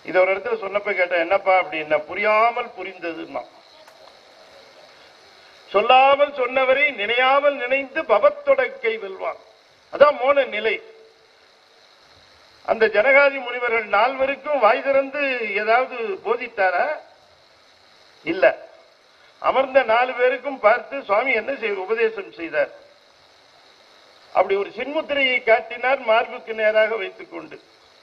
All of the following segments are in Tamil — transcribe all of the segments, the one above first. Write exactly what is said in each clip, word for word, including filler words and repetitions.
இத ஒரு இடத்துல சொன்னப்ப கேட்டேன், என்னப்பா அப்படின்னா, புரியாமல் புரிந்ததுன்னா, சொல்லாமல் சொன்னவரை நினையாமல் நினைந்து பவத்தொடக்கை வெல்வான். அதான் மோன நிலை. அந்த ஜனகாதி முனிவர்கள் நால்வருக்கும் வாய் திறந்து ஏதாவது போதித்தாரா? இல்ல. அமர்ந்த நாலு பேருக்கும் பார்த்து சுவாமி என்ன செய்ய உபதேசம் செய்தார். அப்படி ஒரு சின்முத்திரையை காட்டினார், மார்புக்கு நேராக வைத்துக் கொண்டு.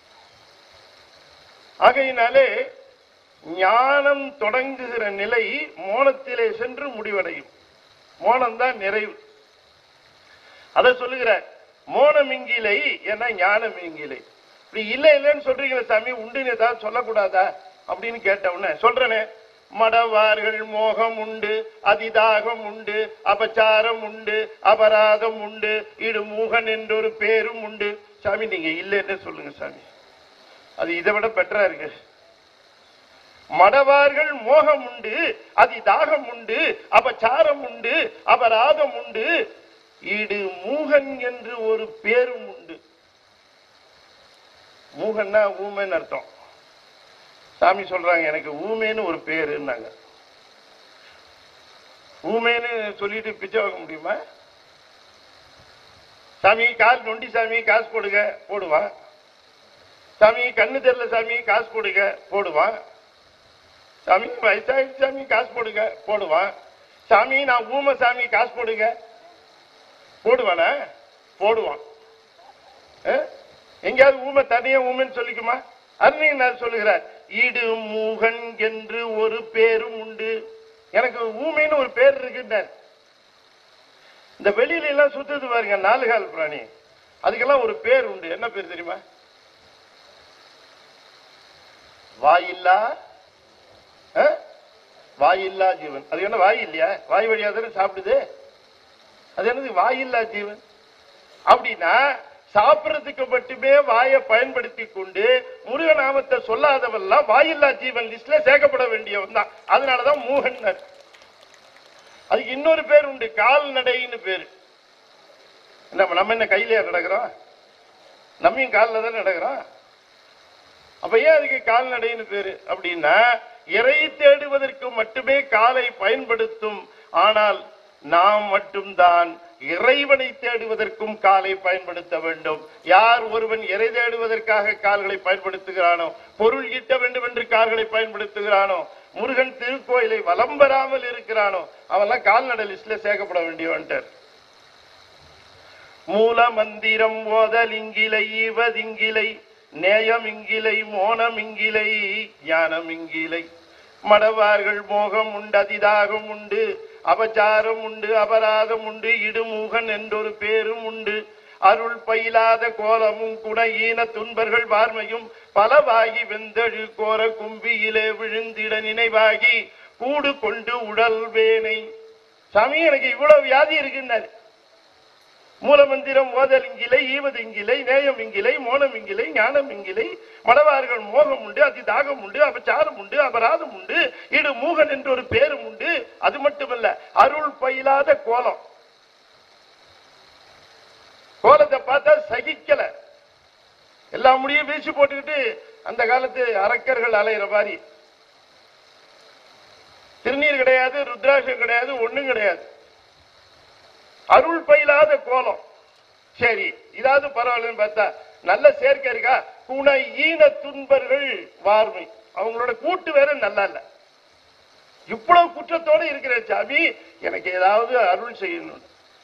ஆகையினாலே ஞானம் தொடங்குகிற நிலை மோனத்திலே சென்று முடிவடையும். மோனம்தான் நிறைவு. அதை சொல்லுகிறார். மோனம் இங்கிலை என ஞானம் இங்கிலை. இப்படி இல்லை இல்லைன்னு சொல்றீங்களா சாமி, உண்டுன்னு ஏதாவது சொல்லக்கூடாதா அப்படின்னு கேட்டவுடனே சொல்றேனே, மடவார்கள் மோகம் உண்டு, அதிதாகம் உண்டு, அபச்சாரம் உண்டு, அபராதம் உண்டு, இடுமூகன் என்றொரு பேரும் உண்டு. சாமி நீங்க இல்லைன்னு சொல்லுங்க சாமி, அது இதை விட பெட்டரா இருக்கு. மடவார்கள் மோகம் உண்டு, அதிதாகம் உண்டு, அபச்சாரம் உண்டு, அபராதம் உண்டு, இடு மூகன் என்று ஒரு பேரும் உண்டு. மூகன்னா ஊமைன்னு அர்த்தம். சாமி சொல்றாங்க, எனக்கு ஊமேன்னு ஒரு பேருன்னாங்க. ஊமேன்னு சொல்லிட்டு பிச்சை வைக்க முடியுமா? சாமி கால் நொண்டி சாமி காசு கொடுங்க போடுவான். சாமி கண்ணு தெரியல சாமி காசு கொடுங்க போடுவான். சாமி வயசாயிடுச்சு சாமி காசு போடுங்க போடுவான். சாமி நான் ஊமை சாமி காசு போடுங்க போடுவானா? போடுவான். எங்கேயாவது ஊமை தனியா ஊமைன்னு சொல்லிக்குமா? அருணகிரிநாதர் சொல்லுகிறார், இடு மூகன் என்று ஒரு பேரும் உண்டு. எனக்கு ஊமைன்னு ஒரு பேர் இருக்குன்னார். இந்த வெளியில எல்லாம் சுத்துது பாருங்க நாலு கால் பிராணி, அதுக்கெல்லாம் ஒரு பேர் உண்டு. என்ன பேர் தெரியுமா? வாயில்லா வாயில்லா ஜீவன். அது என்ன வாய் இல்லையா? வாய் வழியா தானே சாப்பிடுது. அது என்னது வாயில்லா ஜீவன்? அப்படின்னா சாப்பிடறதுக்கு மட்டுமே வாயை பயன்படுத்தி கொண்டு முருகநாமத்தை சொல்லாதவெல்லாம் வாயில்லா ஜீவன் லிஸ்ட்ல சேர்க்கப்பட வேண்டியவன் தான். அதனாலதான் மூகன். அதுக்கு இன்னொரு பேர் உண்டு, கால்நடைன்னு பேரு. நம்ம நம்ம என்ன கையிலேயே நடக்கிறோம்? நம்மையும் காலில் தான் நடக்கிறோம். அப்ப ஏன் அதுக்கு கால்நடைன்னு பேரு அப்படின்னா, இறை தேடுவதற்கு மட்டுமே காலை பயன்படுத்தும். ஆனால் நாம் மட்டும்தான் இறைவனை தேடுவதற்கும் காலை பயன்படுத்த வேண்டும். யார் ஒருவன் இறை தேடுவதற்காக கால்களை பயன்படுத்துகிறானோ, பொருள் ஈட்ட வேண்டும் என்று கால்களை பயன்படுத்துகிறானோ, முருகன் திருக்கோயிலை வலம் பெறாமல் இருக்கிறானோ, அவெல்லாம் கால்நடை லிஸ்ட்ல சேர்க்கப்பட வேண்டியவன்ட்டார். மூல மந்திரம் ஓதல் இங்கிலை, ஈவதிங்கிலை, நேயம் இங்கிலை, மோனம் இங்கிலை, ஞானம் இங்கிலை. மடவார்கள் மோகம் உண்டு, அதிதாகம் உண்டு, அபச்சாரம் உண்டு, அபராதம் உண்டு, இடுமூகன் என்றொரு பேரும் உண்டு. அருள் பயிலாத கோலமும் குண ஈன துன்பர்கள் வார்மையும் பலவாகி வெந்தழு கோர கும்பியிலே விழுந்திட நினைவாகி கூடு கொண்டு உடல் வேனை. சாமி எனக்கு இவ்வளவு வியாதி இருக்குன்னாரு. மூலமந்திரம் ஓதல் இங்கிலை, ஈவது இங்கிலை, நேயம் இங்கிலை, மோனம் இங்கிலை, ஞானம் இங்கிலை. மடவார்கள் மோகம் உண்டு, அதிதாகம் உண்டு, அபச்சாரம் உண்டு, அபராதம் உண்டு, இடு மூகன் என்று ஒரு பேரும் உண்டு. அது மட்டுமல்ல, அருள் பயிலாத கோலம். கோலத்தை பார்த்தா சகிக்கல. எல்லா முடியும் வீசி போட்டுக்கிட்டு அந்த காலத்து அரக்கர்கள் அலைகிற மாதிரி. திருநீர் கிடையாது, ருத்ராட்சம் கிடையாது, ஒண்ணும் கிடையாது. அருள் பயிலாத கோலம். சரி, இதாவது பரவாயில்லன்னு பார்த்தா நல்ல சேர்க்கை இருக்கா? குண ஈன துன்பர்கள் வார்மை. அவங்களோட கூட்டு வேற நல்லா இல்ல. இவ்வளவு குற்றத்தோடு இருக்கிற சாமி, எனக்கு ஏதாவது அருள் செய்யணும்.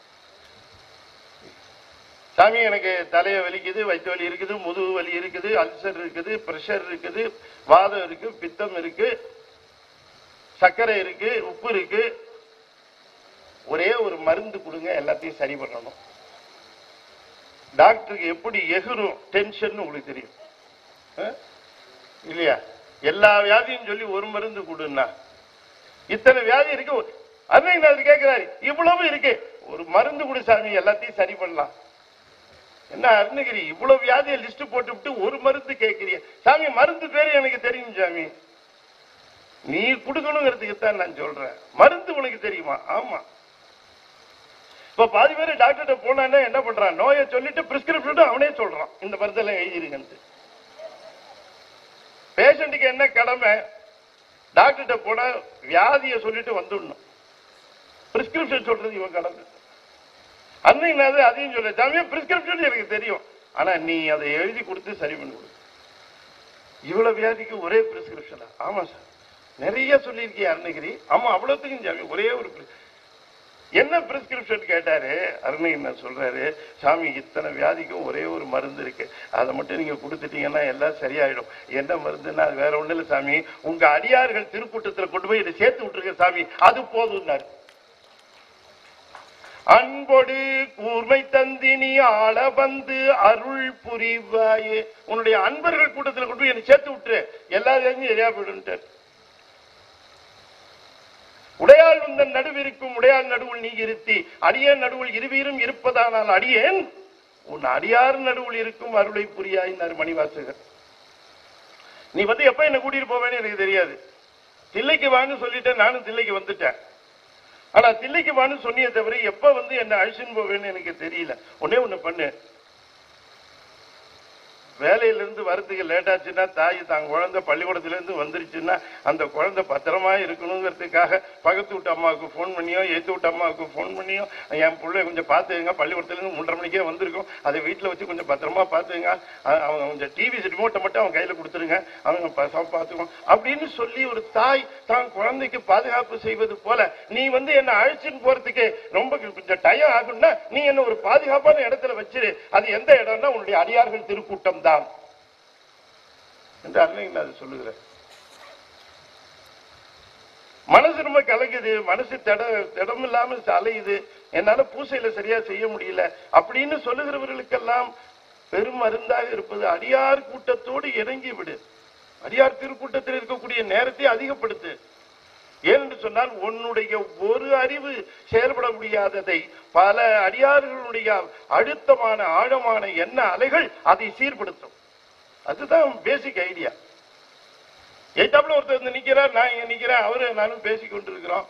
சாமி எனக்கு தலைய வலிக்குது, வயிற்று வலி இருக்குது, முதுகு வலி இருக்குது, அல்சர் இருக்குது, பிரஷர் இருக்குது, வாதம் இருக்கு, பித்தம் இருக்கு, சர்க்கரை இருக்கு, உப்பு இருக்கு. ஒரே ஒரு மருந்து கொடுங்க, எல்லாத்தையும் சரி பண்ணணும். டாக்டருக்கு எப்படி எகுரும் டென்ஷன் உங்களுக்கு தெரியும் இல்லையா? எல்லா வியாதியும் சொல்லி ஒரு மருந்து கொடுன்னா, இத்தனை வியாதி இருக்கு. அருணகிரிநாதர் கேட்கிறாரு, இவ்வளவு இருக்கு, ஒரு மருந்து கொடு சாமி, எல்லாத்தையும் சரி பண்ணலாம். என்ன அருணகிரி இவ்வளவு வியாதியை லிஸ்ட் போட்டு விட்டு ஒரு மருந்து கேட்கிறிய? சாமி மருந்து பேரு எனக்கு தெரியும் சாமி, நீ கொடுக்கணுங்கிறதுக்கு தான் நான் சொல்றேன். மருந்து உனக்கு தெரியுமா? ஆமா. இப்ப பாதி பேர் டாக்டர் போனா என்ன பண்றான், நோயை சொல்லிட்டு பிரிஸ்கிரிப்ஷன் அவனே சொல்றான், இந்த மருந்தெல்லாம் எழுதிருக்கன்ட்டு. பேஷண்ட்டுக்கு என்ன கடமை? டாக்டர்கிட்ட போனா வியாதியை சொல்லிட்டு வந்துடணும். பிரிஸ்கிரிப்ஷன் சொல்றது இவன் கடமை. அன்னைக்கு அதையும் சொல்ல, சாமியா பிரிஸ்கிரிப்ஷன் எனக்கு தெரியும், ஆனா நீ அதை எழுதி கொடுத்து சரி பண்ணி கொடு. இவ்வளவு வியாதிக்கு ஒரே பிரிஸ்கிரிப்ஷனா? ஆமா சார், நிறைய சொல்லியிருக்கிய அருணகிரி. ஆமா, அவ்வளவுத்துக்கும் சாமி ஒரே ஒரு என்ன பிரிஸ்கிரிப்ஷன் கேட்டாரு. அருணகிரி என்ன சொல்றாரு, சாமி இத்தனை வியாதிக்கும் ஒரே ஒரு மருந்து இருக்கு, அதை மட்டும் நீங்க கொடுத்துட்டீங்கன்னா எல்லாம் சரியாயிடும். என்ன மருந்துன்னா அது வேற ஒண்ணு இல்ல சாமி, உங்க அடியார்கள் திருக்கூட்டத்தில் கொண்டு போய் இதை சேர்த்து விட்டுருக்க சாமி, அது போதும்னாரு. அன்பொடு கூர்மை தந்தினி ஆள வந்து அருள் புரிவாயே, உன்னுடைய அன்பர்கள் கூட்டத்தில் கொண்டு போய் என்னை சேர்த்து விட்டுரு, எல்லாரும் எரியா போயிடு. உடையாள் உந்தன் நடுவிருக்கும் உடையாள் நடுவுள் நீ இருத்தி அடியேன் நடுவுள் இருவீரும் இருப்பதானால் அடியேன் உன் அடியார் நடுவுள் இருக்கும் அருளை புரியாயினார் மணிவாசகர். நீ வந்து எப்ப என்ன கூட்டிட்டு போவேன்னு எனக்கு தெரியாது. தில்லைக்கு வான்னு சொல்லிட்டேன், நானும் தில்லைக்கு வந்துட்டேன். ஆனா தில்லைக்கு வான்னு சொன்னிய தவிர எப்ப வந்து என்ன அழிச்சுன்னு போவேன்னு எனக்கு தெரியல. ஒன்னே ஒண்ணு பண்ணு, வேலையில இருந்து வரதுக்கு லேட் ஆச்சுன்னா, தாய் தான் குழந்தை பள்ளிக்கூடத்துல இருந்து வந்துருச்சுன்னா அந்த குழந்தை பத்திரமா இருக்கணுங்கிறதுக்காக பக்கத்து விட்டு அம்மாவுக்கு போன் பண்ணியோ ஏத்து விட்டு அம்மாவுக்கு போன் பண்ணியோ என் பிள்ளை கொஞ்சம் பாத்துங்க, பள்ளிக்கூடத்துல இருந்து மூன்றரை மணிக்கே வந்திருக்கும், அதை வீட்டுல வச்சு கொஞ்சம் பத்திரமா பாத்துங்க, அவங்க கொஞ்சம் டிவி ரிமோட்டை மட்டும் அவங்க கையில கொடுத்துருங்க, அவங்க பாத்துக்கோ அப்படின்னு சொல்லி ஒரு தாய் தான் குழந்தைக்கு பாதுகாப்பு செய்வது போல நீ வந்து என்ன அழைச்சின்னு போறதுக்கு ரொம்ப கொஞ்சம் டயம் ஆகும்னா நீ என்ன ஒரு பாதுகாப்பான இடத்துல வச்சிரு. அது எந்த இடம்னா உன்னுடைய அடியார்கள் திருக்கூட்டம் தான் என்று அருணகிரி அது சொல்லுகிறார். மனசு ரொம்ப கலங்குது, மனசு திடம் இல்லாம அலையுது, என்னால பூசையில சரியா செய்ய முடியல அப்படின்னு சொல்லுகிறவர்களுக்கெல்லாம் பெரும் மருந்தாக இருப்பது அடியார் கூட்டத்தோடு இறங்கி விடு. அடியார் திருக்கூட்டத்தில் இருக்கக்கூடிய நேரத்தை அதிகப்படுத்து. ஏனென்று சொன்னால் உன்னுடைய ஒரு அறிவு செயல்பட முடியாததை பல அடியார்களுடைய அழுத்தமான ஆழமான எண்ண அலைகள் அதை சீர்படுத்தும். அதுதான் பேசிக் ஐடியா. எய்தாப்புல ஒருத்தர் நிக்கிறார், நான் இங்க நிக்கிறேன், அவரு நானும் பேசிக் கொண்டிருக்கிறோம்.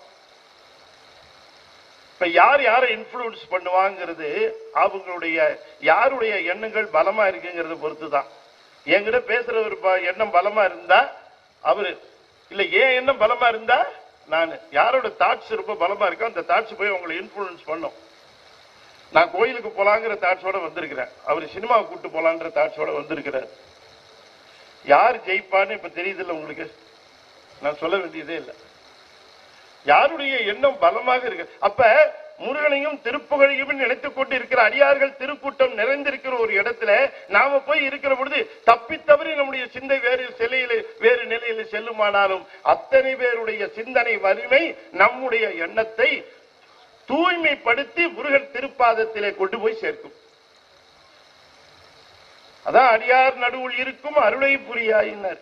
இப்ப யார் யாரை இன்ஃபுளுன்ஸ் பண்ணுவாங்கிறது அவங்களுடைய யாருடைய எண்ணங்கள் பலமா இருக்குங்கிறத பொறுத்துதான். என்கிட்ட பேசுறவர் எண்ணம் பலமா இருந்தா அவரு இல்ல, ஏன் எண்ணம் பலமா இருந்தா நான், யாரோட தாட்ஸ் ரொம்ப பலமா இருக்கோ அந்த தாட்ஸ் போய் அவங்களை இன்ஃபுளுன்ஸ் பண்ணும். நான் கோயிலுக்கு போலாங்கிற தாட்ஸோட வந்திருக்கிறேன், அவரு சினிமாவை கூட்டு போலான்ற தாட்ஸோட வந்திருக்கிறார். யார் ஜெயிப்பான்னு இப்ப தெரியுது இல்ல உங்களுக்கு, நான் சொல்ல வேண்டியதே இல்லை. யாருடைய எண்ணம் பலமாக இருக்கு. அப்ப முருகனையும் திருப்புகழையும் நினைத்துக் கொண்டு இருக்கிற அடியார்கள் திருக்கூட்டம் நிறைந்திருக்கிற ஒரு இடத்துல நாம போய் இருக்கிற பொழுது தப்பித்தவறி நம்முடைய சிந்தை வேறு சிலையில வேறு நிலையில செல்லுமானாலும் அத்தனை பேருடைய சிந்தனை வலிமை நம்முடைய எண்ணத்தை தூய்மைப்படுத்தி முருகன் திருப்பாதத்திலே கொண்டு போய் சேர்க்கும். அதான் அடியார் நடுவுள் இருக்கும் அருளை புரியாயினர்.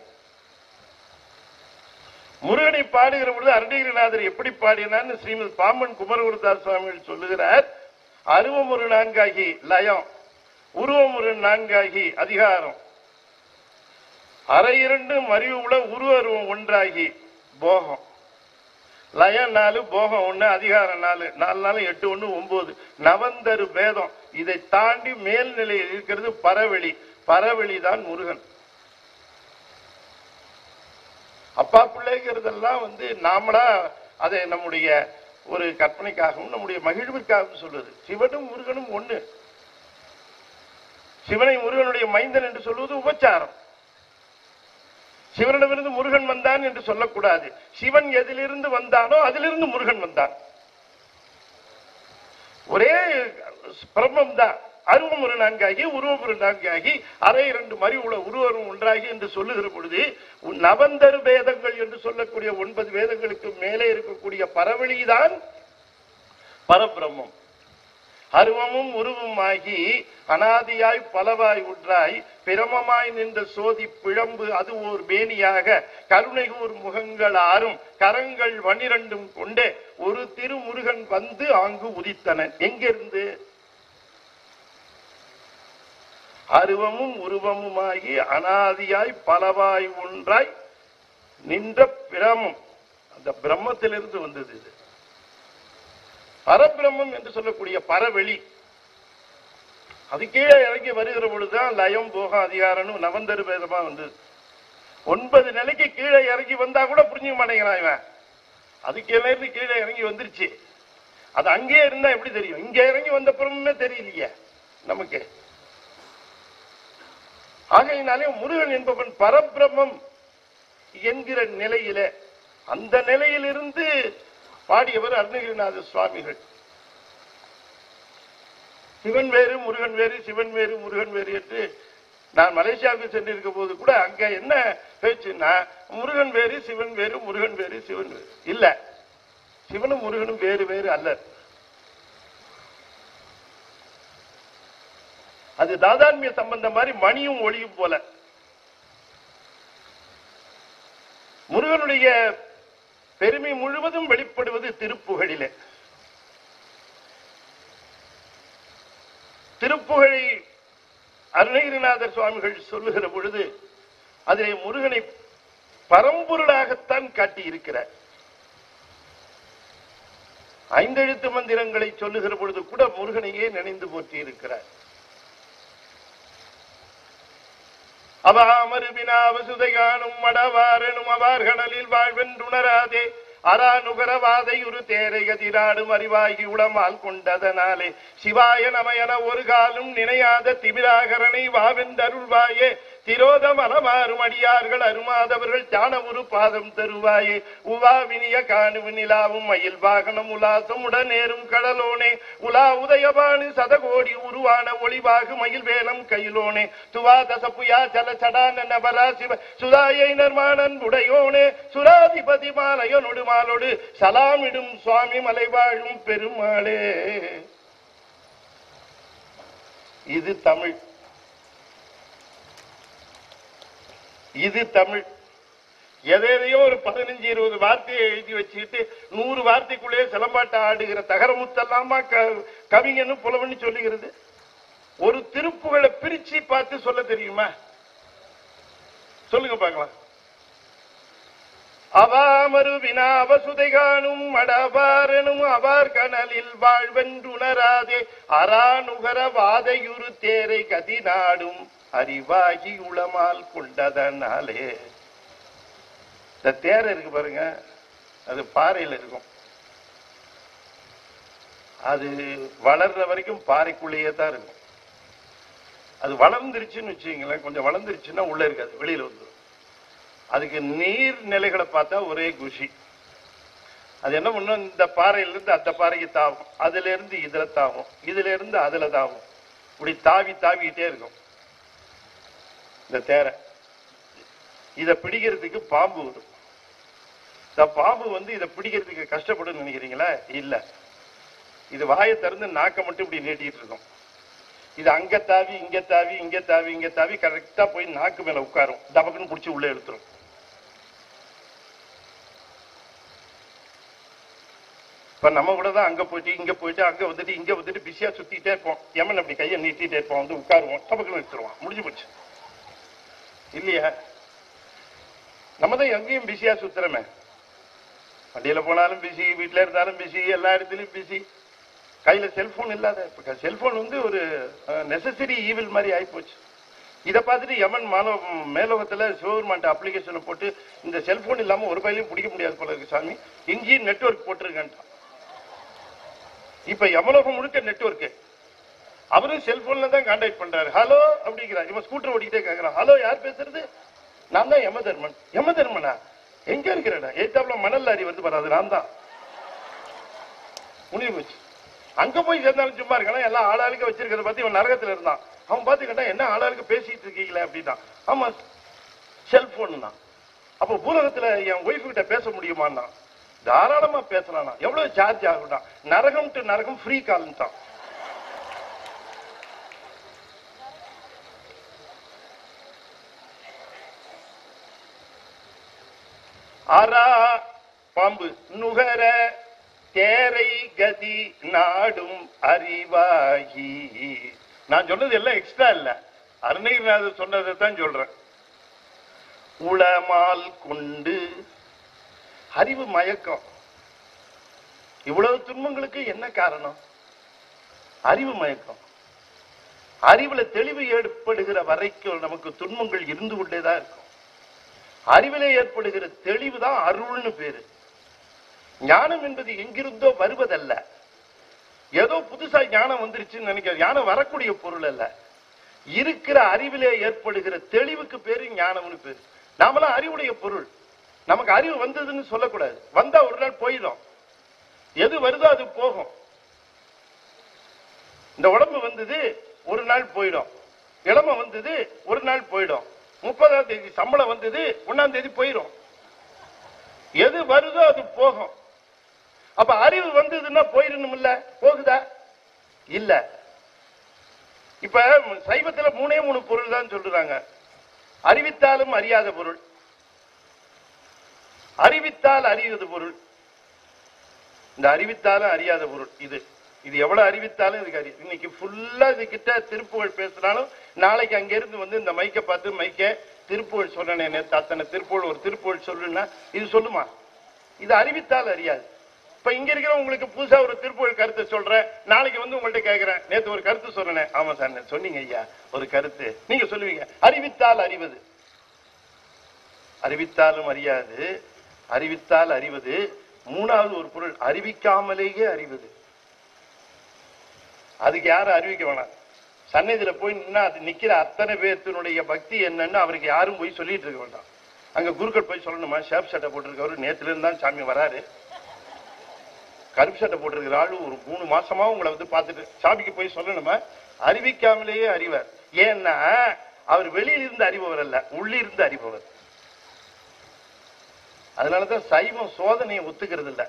முருகனை பாடுகிற பொழுது அருணகிரிநாதர் எப்படி பாடினார்னு ஸ்ரீமத் பாம்பன் குமரகுருதாஸ் சுவாமிகள் சொல்லுகிறார். அருவம் ஒரு நான்காகி லயம், உருவம் ஒரு நான்காகி அதிகாரம், அரை இரண்டு மறிவு உள்ள உருவருவம் ஒன்றாகி போகம். லயம் நாலு, போகம் ஒண்ணு, அதிகாரம் நாலு, நாலு நாலு எட்டு ஒண்ணு ஒன்பது, நவந்தரு பேதம். இதை தாண்டி மேல்நிலையில் இருக்கிறது பரவெளி. பரவெளிதான் முருகன். அப்பா பிள்ளைங்கிறதெல்லாம் வந்து நாமளா அதை நம்முடைய ஒரு கற்பனைக்காகவும் நம்முடைய மகிழ்விற்காகவும் சொல்வது. சிவனும் முருகனும் ஒண்ணு. சிவனை முருகனுடைய மைந்தன் என்று சொல்வது உபச்சாரம். சிவனிடமிருந்து முருகன் வந்தான் என்று சொல்லக்கூடாது. சிவன் எதிலிருந்து வந்தானோ அதிலிருந்து முருகன் வந்தான். ஒரே பிரம்மம் தான். அருவம் ஒரு நான்காகி உருவம் ஒரு நான்காகி அரை இரண்டு மறி உள்ள உருவரும் ஒன்றாகி என்று சொல்லுகிற பொழுது நவந்தரு வேதங்கள் என்று சொல்லக்கூடிய ஒன்பது வேதங்களுக்கு மேலே இருக்கக்கூடிய பரவெளிதான் பரபிரம்மம். அருவமும் உருவும் ஆகி அனாதியாய் பலவாய் ஒன்றாய் பிரமமாய் நின்ற சோதி பிழம்பு அது ஓர் மேனியாக கருணைகூர் முகங்கள் ஆறும் கரங்கள் பனிரெண்டும் கொண்டே ஒரு திருமுருகன் வந்து ஆங்கு உதித்தன. எங்கிருந்து? அருவமும் உருவமுமாகி அனாதியாய் பலவாய் ஒன்றாய் நின்ற பிரமம், அந்த பிரம்மத்திலிருந்து வந்தது. இது பரபிரம்மம் என்று சொல்லக்கூடிய பரவெளி. அதுக்கே இறங்கி வருகிற பொழுதுதான் லயம் போகம் அதிகாரம் நவந்தரு பேதமா வந்தது. ஒன்பது நிலைக்கு கீழே இறங்கி வந்தா கூட புரிஞ்சுக்க மாட்டேங்கிறான் இவன். அதுக்கு இருந்து கீழே இறங்கி வந்துருச்சு. அது அங்கே இருந்தா எப்படி தெரியும்? இங்க இறங்கி வந்த பிறமே தெரியலையே நமக்கு. ஆகையினாலே முருகன் என்பவன் பரபிரம்மம் என்கிற நிலையில, அந்த நிலையிலிருந்து பாடியவர் அருணகிரிநாத சுவாமிகள். சிவன் வேறு முருகன் வேறு, சிவன் வேறு முருகன் வேறு என்று நான் மலேசியாவுக்கு சென்றிருக்க போது கூட அங்க என்ன பேச்சுன்னா, முருகன் வேறு சிவன் வேறு, முருகன் வேறு சிவன் வேறு இல்ல. சிவனும் முருகனும் வேறு வேறு அல்ல. அது தாதான்மிய சம்பந்தம் மாதிரி மணியும் ஒளியும் போல. முருகனுடைய பெருமை முழுவதும் வெளிப்படுவது திருப்புகழிலே. திருப்புகழை அருணகிரிநாதர் சுவாமிகள் சொல்லுகிற பொழுது அதிலே முருகனை பரம்பொருளாகத்தான் காட்டியிருக்கிறார். ஐந்தெழுத்து மந்திரங்களை சொல்லுகிற பொழுது கூட முருகனையே நினைந்து போற்றி இருக்கிறார். அவாமரு வினாவசுதை காணும் மடவாரனும் அவார் கடலில் வாழ்வென்றுணராதே அரா நுகரவாதை ஒரு தேரை கதிராடும் அறிவாகி உளமால் கொண்டதனாலே சிவாய நமயன ஒரு காலும் நினையாத திமிராகரனை வாவென்றருள்வாயே திரோத மனமாறும் அடியார்கள் அருமாதவர்கள் ஞான ஒரு பாதம் தருவாயே உவாவினிய காணுவு நிலாவும் மயில் வாகனம் உலாசம் உடனேறும் கடலோனே உலா உதயபானு சதகோடி உருவான ஒளிவாகு மயில் வேலம் கையிலோனே துவா தசப்புயா ஜல சடான நபரா சிவ சுதாயை நர்மானன் உடையோனே சுராதிபதி மாலையனொடு மாலோடு சலாமிடும் சுவாமி மலை வாழும் பெருமாளே. இது தமிழ். இது தமிழ். எதையோ ஒரு பதினஞ்சு இருபது வார்த்தையை எழுதி வச்சுக்கிட்டு நூறு வார்த்தைக்குள்ளே சிலம்பாட்ட ஆடுகிற தகரமுத்தல்லாமா கவிஞன்னு புலவன்னு சொல்லுகிறது. ஒரு திருப்புகளை பிரிச்சு பார்த்து சொல்ல தெரியுமா? சொல்லுங்க பார்க்கலாம். அவாமரு வினா அவசுதை காணும் மடவாரனும் அவார் கனலில் வாழ்வென்றுணராதே அரா நுகர வாதையுறு தேரை கதி நாடும் அறிவாகி உளமால் கொண்டதனாலே. இந்த தேரை இருக்கு பாருங்க, அது பாறையில் இருக்கும். அது வளர்ற வரைக்கும் பாறைக்குள்ளேயே தான் இருக்கும். அது வளர்ந்துருச்சுன்னு வச்சுங்களேன், கொஞ்சம் வளர்ந்துருச்சுன்னா உள்ள இருக்காது, வெளியில வந்துடும். அதுக்கு நீர் நிலைகளை பார்த்தா ஒரே குஷி. அது என்ன பண்ணும், இந்த பாறையிலிருந்து அந்த பாறைக்கு தாவும், அதுல இருந்து இதுல தாவும், இதுல இருந்து அதுல தாவும், இப்படி தாவி தாவிக்கிட்டே இருக்கும் இந்த தேரை. இதை பிடிக்கிறதுக்கு பாம்பு வரும். இந்த பாம்பு வந்து இதை பிடிக்கிறதுக்கு கஷ்டப்படும் நினைக்கிறீங்களா? இல்ல, இது வாயை திறந்து நாக்க மட்டும் இப்படி நீட்டிட்டு இருக்கும். இது அங்க தாவி இங்க தாவி இங்க தாவி இங்க தாவி கரெக்டா போய் நாக்கு மேல உட்காரும், டபக்குன்னு பிடிச்சி உள்ள எடுத்துரும். இப்ப நம்ம கூட தான் அங்க போயிட்டு இங்க போயிட்டு அங்க வந்துட்டு இங்க வந்துட்டு பிஸியா சுத்திட்டே இருப்போம். எமன் அப்படி கையை நீட்டிட்டே இருப்போம், வந்து உட்காருவோம், டபக்குன்னு எடுத்துருவான், முடிஞ்சு போச்சு இல்லையா? நம்ம தான் எங்கேயும் பிஸியா சுத்துறமே. வண்டியில போனாலும் பிஸி, வீட்டுல இருந்தாலும் பிஸி, எல்லா இடத்துலயும் பிஸி. கையில செல்போன் இல்லாத, செல்போன் வந்து ஒரு நெசசரி ஈவில் மாதிரி ஆயிப்போச்சு. இதை பார்த்துட்டு யமன் மாலோ மேலோகத்துல சிவபெருமான் அப்ளிகேஷனை போட்டு இந்த செல்போன் இல்லாம ஒரு பையிலையும் பிடிக்க முடியாது போல இருக்கு சாமி, இங்கேயும் நெட்வொர்க் போட்டிருக்கான்ட்டான். இப்ப யமலோகம் முழுக்க நெட்வொர்க். அவரும் செல்போன்ல தான் கான்டாக்ட் பண்றாரு. ஹலோ அப்படிங்கிறார். இவன் ஸ்கூட்டர் ஓடிக்கிட்டே கேட்கிறான், ஹலோ யார் பேசுறது? நான் தான் யமதர்மன். யமதர்மனா? எங்க இருக்கிறடா? ஏத்தாப்புல மணல் லாரி வந்து வராது, நான் தான். முடிவு போச்சு. அங்க போய் சேர்ந்தாலும் சும்மா இருக்கானா, எல்லாம் ஆளாளுக்கு வச்சிருக்கிறத பார்த்து இவன் நரகத்துல இருந்தான். அவன் பார்த்து கேட்டா, என்ன ஆளாளுக்கு பேசிட்டு இருக்கீங்களே அப்படின்னா, ஆமா செல்போன் தான். அப்ப பூலகத்துல என் ஒய்ஃபு கிட்ட பேச முடியுமான்னா, தாராளமா பேசலாம். எவ்வளவு சார்ஜ் ஆகும்னா, நரகம் டு நரகம் ஃப்ரீ கால்ட்டான். அரா பாம்பு நுகர தேரை கதி நாடும் அறிவாகி. நான் சொன்னது எல்லாம் எக்ஸ்ட்ரா இல்ல, அருணகிரிநாதர் சொன்னதை தான் சொல்றேன். உளமால் கொண்டு அறிவு மயக்கம். இவ்வளவு துன்பங்களுக்கு என்ன காரணம்? அறிவு மயக்கம். அறிவுல தெளிவு ஏற்படுகிற வரைக்கும் நமக்கு துன்பங்கள் இருந்து கொண்டேதான் இருக்கும். அறிவிலே ஏற்படுகிற தெளிவுதான் அருள்னு பேரு. ஞானம் என்பது எங்கிருந்தோ வருவதல்ல, ஏதோ புதுசா ஞானம் வந்துருச்சுன்னு நினைக்கிற ஞானம் வரக்கூடிய பொருள் அல்ல. இருக்கிற அறிவிலே ஏற்படுகிற தெளிவுக்கு பேரு ஞானம்னு பேரு. நாமெல்லாம் அறிவுடைய பொருள். நமக்கு அறிவு வந்ததுன்னு சொல்லக்கூடாது. வந்தா ஒரு நாள் போயிடும். எது வருதோ அது போகும். இந்த உடம்பு வந்தது ஒரு நாள் போயிடும். இளமை வந்தது ஒரு நாள் போயிடும். முப்பதாம் தேதி சம்பளம் வந்தது ஒன்னாம் தேதி போயிடும். எது வருதோ அது போகும். அப்ப அறிவு வந்ததுன்னா போயிடணும் இல்ல, போகுதா இல்ல. இப்ப சைவத்துல மூணே மூணு பொருள் தான் சொல்றாங்க. அறிவித்தாலும் அறியாத பொருள், அறிவித்தால் அறியாத பொருள், இந்த அறிவித்தாலும் அறியாத பொருள். இது இது எவ்வளவு அறிவித்தாலும் இதுக்கு அறிவு. இன்னைக்கு ஃபுல்லா இது கிட்ட திருப்புகழ் பேசினாலும் நாளைக்கு அங்க இருந்து வந்து இந்த மைக்க பார்த்து மைக்க திருப்புகழ் சொன்னேன் நேற்று அத்தனை திருப்புகழ் ஒரு திருப்புகழ் சொல்லுன்னா இது சொல்லுமா? இது அறிவித்தால் அறியாது. இப்ப இங்க இருக்கிற உங்களுக்கு புதுசா ஒரு திருப்புகழ் கருத்தை சொல்றேன், நாளைக்கு வந்து உங்கள்ட்ட கேட்கிறேன் நேற்று ஒரு கருத்து சொன்னேன். ஆமா சார் சொன்னீங்க ஐயா ஒரு கருத்து, நீங்க சொல்லுவீங்க. அறிவித்தால் அறிவது, அறிவித்தாலும் அறியாது, அறிவித்தால் அறிவது. மூணாவது ஒரு பொருள் அறிவிக்காமலேயே அறிவது. அதுக்கு யாரும் அறிவிக்க வேணாம். சன்னதியில போய் நின்னா அது நிக்கிற அத்தனை பேர்த்தினுடைய பக்தி என்னன்னு அவருக்கு யாரும் போய் சொல்லிட்டு இருக்க வேண்டாம். அங்க குருக்கள் போய் சொல்லணுமா? ஷேப் சட்டை போட்டிருக்கவரு நேத்துல இருந்தா சாமி வராரு, கருப்பு சட்டை போட்டிருக்கிற ஆளு ஒரு மூணு மாசமா உங்களை வந்து பார்த்துட்டு சாமிக்கு போய் சொல்லணுமா? அறிவிக்காமலேயே அறிவார். ஏன்னா அவர் வெளியிலிருந்து அறிபவர் அல்ல, உள்ளிருந்து அறிபவர். அதனாலதான் சைவம் சோதனையை ஒத்துக்கிறது இல்ல.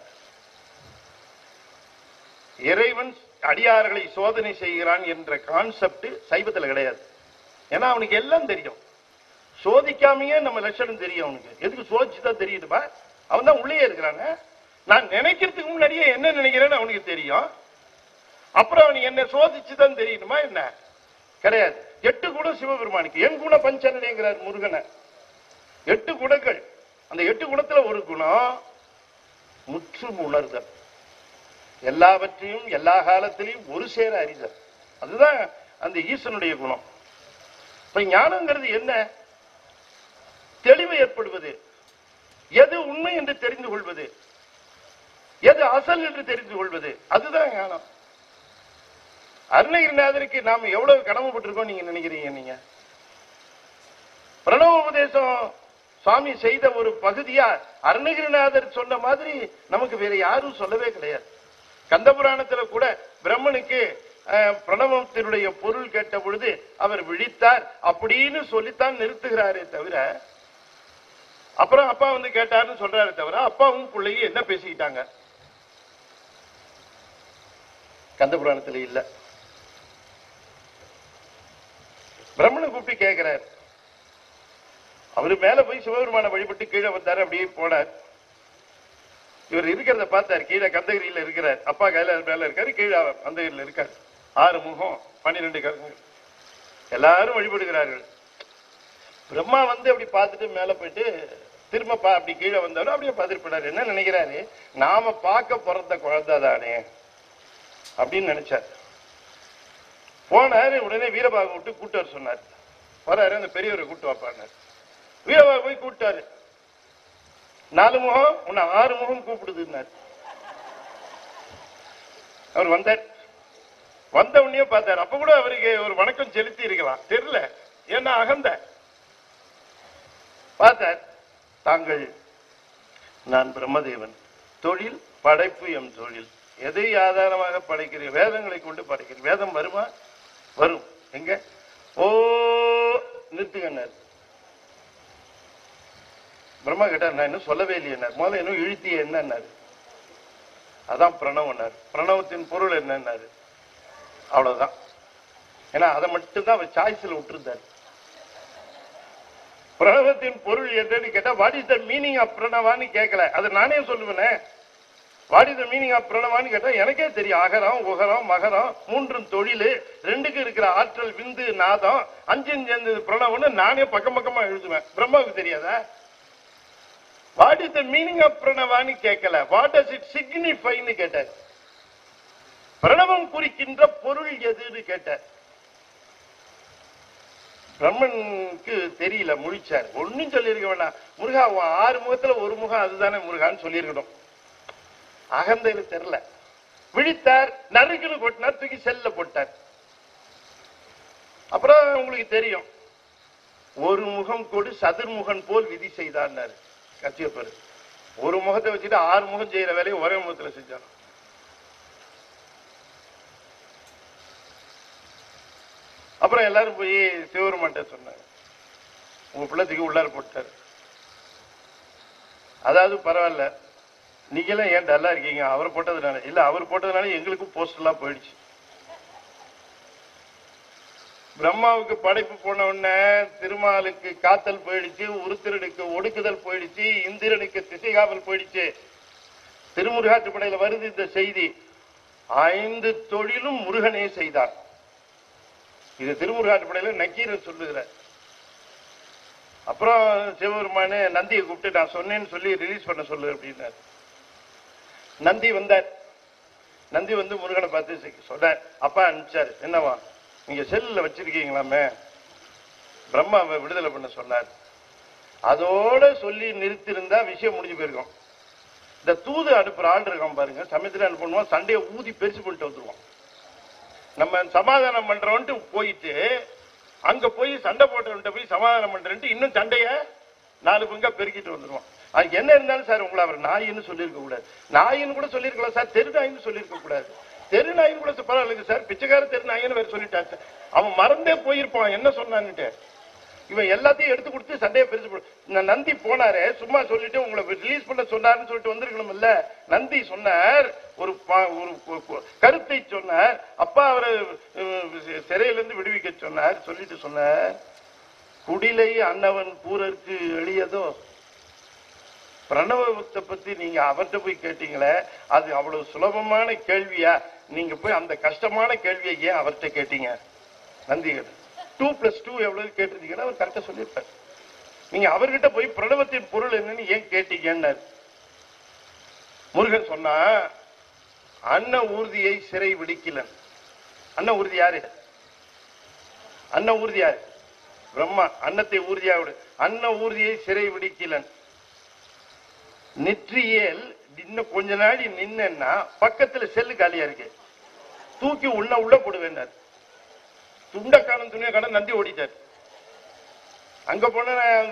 இறைவன் அடியார்களை சோதனை செய்கிறான் என்ற கான்செப்ட் சைவத்துல கிடையாது. ஏன்னா அவனுக்கு எல்லாம் தெரியும். சோதிக்காமையே நம்ம லட்சணம் தெரியும் அவனுக்கு. எதுக்கு சோதிச்சுதான் தெரியுதுப்பா? அவன் தான் உள்ளே இருக்கிறாங்க. நான் நினைக்கிறதுக்கு முன்னாடியே என்ன நினைக்கிறேன்னு அவனுக்கு தெரியும். அப்புறம் அவனுக்கு என்ன சோதிச்சுதான் தெரியணுமா என்ன? கிடையாது. எட்டு குணம் சிவபெருமானுக்கு. என் குண பஞ்சனைங்கிறார் முருகனை. எட்டு குணங்கள். அந்த எட்டு குணத்துல ஒரு குணம் முற்றும் உணர்தல். எல்லாவற்றையும் எல்லா காலத்திலையும் ஒரு சேர அறிதல். அதுதான் அந்த ஈசனுடைய குணம். இப்ப ஞானங்கிறது என்ன? தெளிவு ஏற்படுவது, எது உண்மை என்று தெரிந்து கொள்வது, எது அசல் என்று தெரிந்து கொள்வது, அதுதான் ஞானம். அருணகிரிநாதருக்கு நாம எவ்வளவு கடமைப்பட்டிருக்கோம் நீங்க நினைக்கிறீங்க? நீங்க பிரணவ உபதேசம் சுவாமி செய்த ஒரு பகுதியா அருணகிரிநாதர் சொன்ன மாதிரி நமக்கு வேற யாரும் சொல்லவே கிடையாது. கந்த புராணத்துல கூட பிரம்மனுக்கு பிரணவத்தினுடைய பொருள் கேட்ட பொழுது அவர் விழித்தார் அப்படின்னு சொல்லித்தான் நிறுத்துகிறாரே தவிர, அப்புறம் அப்பா வந்து கேட்டாருன்னு சொல்றாரு தவிர அப்பாவும் பிள்ளையும் என்ன பேசிக்கிட்டாங்க கந்த புராணத்துல இல்ல. பிரம்மனை கூப்பிட்டு கேட்கிறார். அவரு மேல போய் சிவபெருமான வழிபட்டு கீழே வந்தாரு, அப்படியே போனார். இவர் இருக்கிறத பார்த்தார். கீழே கந்தகிரியில இருக்கிறார். அப்பா கையில மேல இருக்காரு, கீழே கந்தகிரியில இருக்காரு. ஆறு முகம், பன்னிரெண்டு கருங்கள், எல்லாரும் வழிபடுகிறார்கள். பிரம்மா வந்து அப்படி பார்த்துட்டு மேல போயிட்டு திரும்ப பா அப்படி கீழே வந்தாலும் அப்படியே பார்த்துட்டு போனாரு. என்ன நினைக்கிறாரு? நாம பார்க்க பிறந்த குழந்தை தானே அப்படின்னு நினைச்சார். போனாரு. உடனே வீரபாக விட்டு கூட்டு வர சொன்னார். வராரு, அந்த பெரியவரை கூட்டு வாப்பாரு. வீரபாக போய் கூப்பிட்டாரு. நாலு முகம் உன்னை ஆறு முகம் கூப்பிடுதுன்னாரு. அவர் வந்தார். வந்த உடனே பார்த்தார். அப்ப கூட அவருக்கு ஒரு வணக்கம் செலுத்தி இருக்கலாம், தெரியல. ஏன்னா அகந்த பார்த்தார். தாங்கள் நான் பிரம்மதேவன், தொழில் படைப்பு, எம் தொழில். எதை ஆதாரமாக படைக்கிறேன்? வேதங்களை கொண்டு படைக்கிறேன். வேதம் வருமா? வரும். எங்க? ஓ நிறுத்துங்கன்னார். பிரம்மா கேட்டார், நான் இன்னும் சொல்லவே இல்லையன்னார். முதல்ல இன்னும் இழுத்திய என்னன்னாரு. அதான் பிரணவன்னார். பிரணவத்தின் பொருள் என்னன்னாரு. அவ்வளவுதான். ஏன்னா அதை மட்டும்தான் அவர் சாய்ஸ்ல விட்டுருந்தார். பிரணவத்தின் பொருள் என்னன்னு கேட்டா what is the meaning of பிரணவான்னு கேட்கல. அது நானே சொல்லுவேனே. What is the meaning of பிரணவான்னு கேட்டா எனக்கே தெரியும். அகரம், உகரம், மகரம், மூன்றும் தொழில், ரெண்டுக்கு இருக்கிற ஆற்றல், விந்து, நாதம், அஞ்சும் சேர்ந்தது பிரணவம்னு நானே பக்கம் பக்கமா எழுதுவேன். பிரம்மாவுக்கு தெரியாதா? What is the meaning of பிரணவான்னு கேட்கல. வாட் டஸ் இட் சிக்னிஃபைன்னு கேட்டார். பிரணவம் குறிக்கின்ற பொருள் எதுன்னு கேட்டார். பிரம்மனுக்கு தெரியல, முழிச்சார். ஒன்னும் சொல்லியிருக்க வேண்டாம், முருகா ஆறு முகத்துல ஒரு முகம் அதுதானே முருகான்னு சொல்லியிருக்கணும். அகந்தையில தெரியல, விழித்தார், நறுக்குன்னு கொட்டினார், தூக்கி செல்ல போட்டார். அப்புறம் உங்களுக்கு தெரியும், ஒரு முகம் கொடு சதுர்முகன் போல் விதி செய்தார் கச்சியப்பர். ஒரு முகத்தை வச்சுட்டு ஆறு முகம் செய்யற வேலையை ஒரே முகத்துல செஞ்சார். அப்புறம் எல்லாரும் போய் சிவபெருமான்ட்ட சொன்னாங்க, உங்க பிள்ளைக்கு உள்ளார போட்டார். அதாவது பரவாயில்ல, நீங்க எல்லாம் ஏன் டல்லா இருக்கீங்க, அவர் போட்டதுனால இல்ல, அவர் போட்டதுனால எங்களுக்கும் போஸ்ட் எல்லாம் போயிடுச்சு. பிரம்மாவுக்கு படைப்பு போன உடனே திருமாலுக்கு காத்தல் போயிடுச்சு, உருத்திரனுக்கு ஒடுக்குதல் போயிடுச்சு, இந்திரனுக்கு திசைகாவல் போயிடுச்சு. திருமுருகாற்றுப்படையில வருது இந்த செய்தி, ஐந்து தொழிலும் முருகனே செய்தார். இது திருமுருகாற்றுப்படையில நக்கீரர் சொல்லுகிறார். அப்புறம் சிவபெருமானு நந்தியை கூப்பிட்டு நான் சொன்னேன்னு சொல்லி ரிலீஸ் பண்ண சொல்லு அப்படின்னாரு. நந்தி வந்தார். நந்தி வந்து முருகனை பார்த்து சொன்னார், அப்பா அனுப்பிச்சாரு, என்னவா நீங்க செல்ல வச்சிருக்கீங்களாமே, பிரம்மாவை விடுதலை பண்ண சொன்னார். அதோட சொல்லி நிறுத்திருந்தா விஷயம் முடிஞ்சு போயிருக்கோம். இந்த தூது அனுப்புற ஆள் இருக்கான் பாருங்க, சமயத்துல என்ன பண்ணுவோம், சண்டையை ஊதி பெருசு பண்ணிட்டு வந்துருவோம். நம்ம சமாதானம் பண்றோன்ட்டு போயிட்டு அங்க போய் சண்டை போட்டு போய் சமாதானம் பண்றேன்ட்டு இன்னும் சண்டைய நாலு பங்கா பெருக்கிட்டு வந்துருவோம். அது என்ன இருந்தாலும் சார் உங்களை அவர் நாயின்னு சொல்லியிருக்க கூடாது, நாயின்னு கூட சொல்லியிருக்கலாம் சார், தெரு நாயின்னு சொல்லியிருக்க கூடாது. தெரு நாயின்னு கூட பரவாயில்லைங்க சார், பிச்சைக்கார தெரு நாயின்னு வேற சொல்லிட்டான் சார். அவன் மறந்தே போயிருப்பான் என்ன சொன்னான்னுட்டு. இவன் எல்லாத்தையும் எடுத்து கொடுத்து சண்டையை பெருசு போடு. நந்தி போனாரு, சும்மா சொல்லிட்டு உங்களை ரிலீஸ் பண்ண சொன்னாருன்னு சொல்லிட்டு வந்திருக்கணும் இல்ல. நந்தி சொன்னார், ஒரு ஒரு கருத்தை சொன்னார், அப்பா அவரை சிறையிலிருந்து விடுவிக்க சொன்னார். சொல்லிட்டு சொன்னார், குடிலை அன்னவன் பூரருக்கு எளியதோ, பிரணவத்தை பத்தி நீங்க அவர்கிட்ட போய் கேட்டீங்களே, அது அவ்வளவு சுலபமான கேள்வியா, நீங்க போய் அந்த கஷ்டமான கேள்வியை ஏன் அவர்கிட்ட கேட்டீங்க? நந்தி டூ பிளஸ் டூ எவ்வளவு கேட்டிருந்தீங்கன்னா அவர் கரெக்டா சொல்லியிருப்பார். நீங்க அவர்கிட்ட போய் பிரணவத்தின் பொருள் என்னன்னு ஏன் கேட்டீங்கன்னு. முருகன் சொன்னா, அன்ன ஊர்தியை சிறை விடுக்கலன். அன்ன ஊர்தி யாரு? அன்ன ஊர்தி யாரு? பிரம்மா. அன்னத்தை ஊர்தியா விடு. அன்ன ஊர்தியை சிறை விடுக்கலன். நெற்றியேல் இன்னும் கொஞ்ச நாடி நின்னா பக்கத்துல செல்லு காலியா இருக்கு, தூக்கி உள்ள உள்ள போடுவேன். துண்டக்காரன் துணியக்காரன் நந்தி ஓடிட்டார். அங்க போன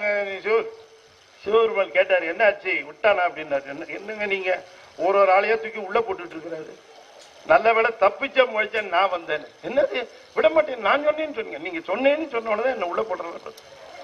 சிவபெருமான் கேட்டாரு, என்ன ஆச்சு விட்டானா அப்படின்னாரு. என்னங்க நீங்க ஒரு ஒரு ஆளையா தூக்கி உள்ள போட்டுட்டு இருக்கிறாரு, நல்ல வேலை தப்பிச்ச முயற்ச நான் வந்தேன். என்னது விட மாட்டேன் நான் சொன்னேன்னு சொன்னீங்க, நீங்க சொன்னேன்னு சொன்ன உடனே என்ன உள்ள போடுற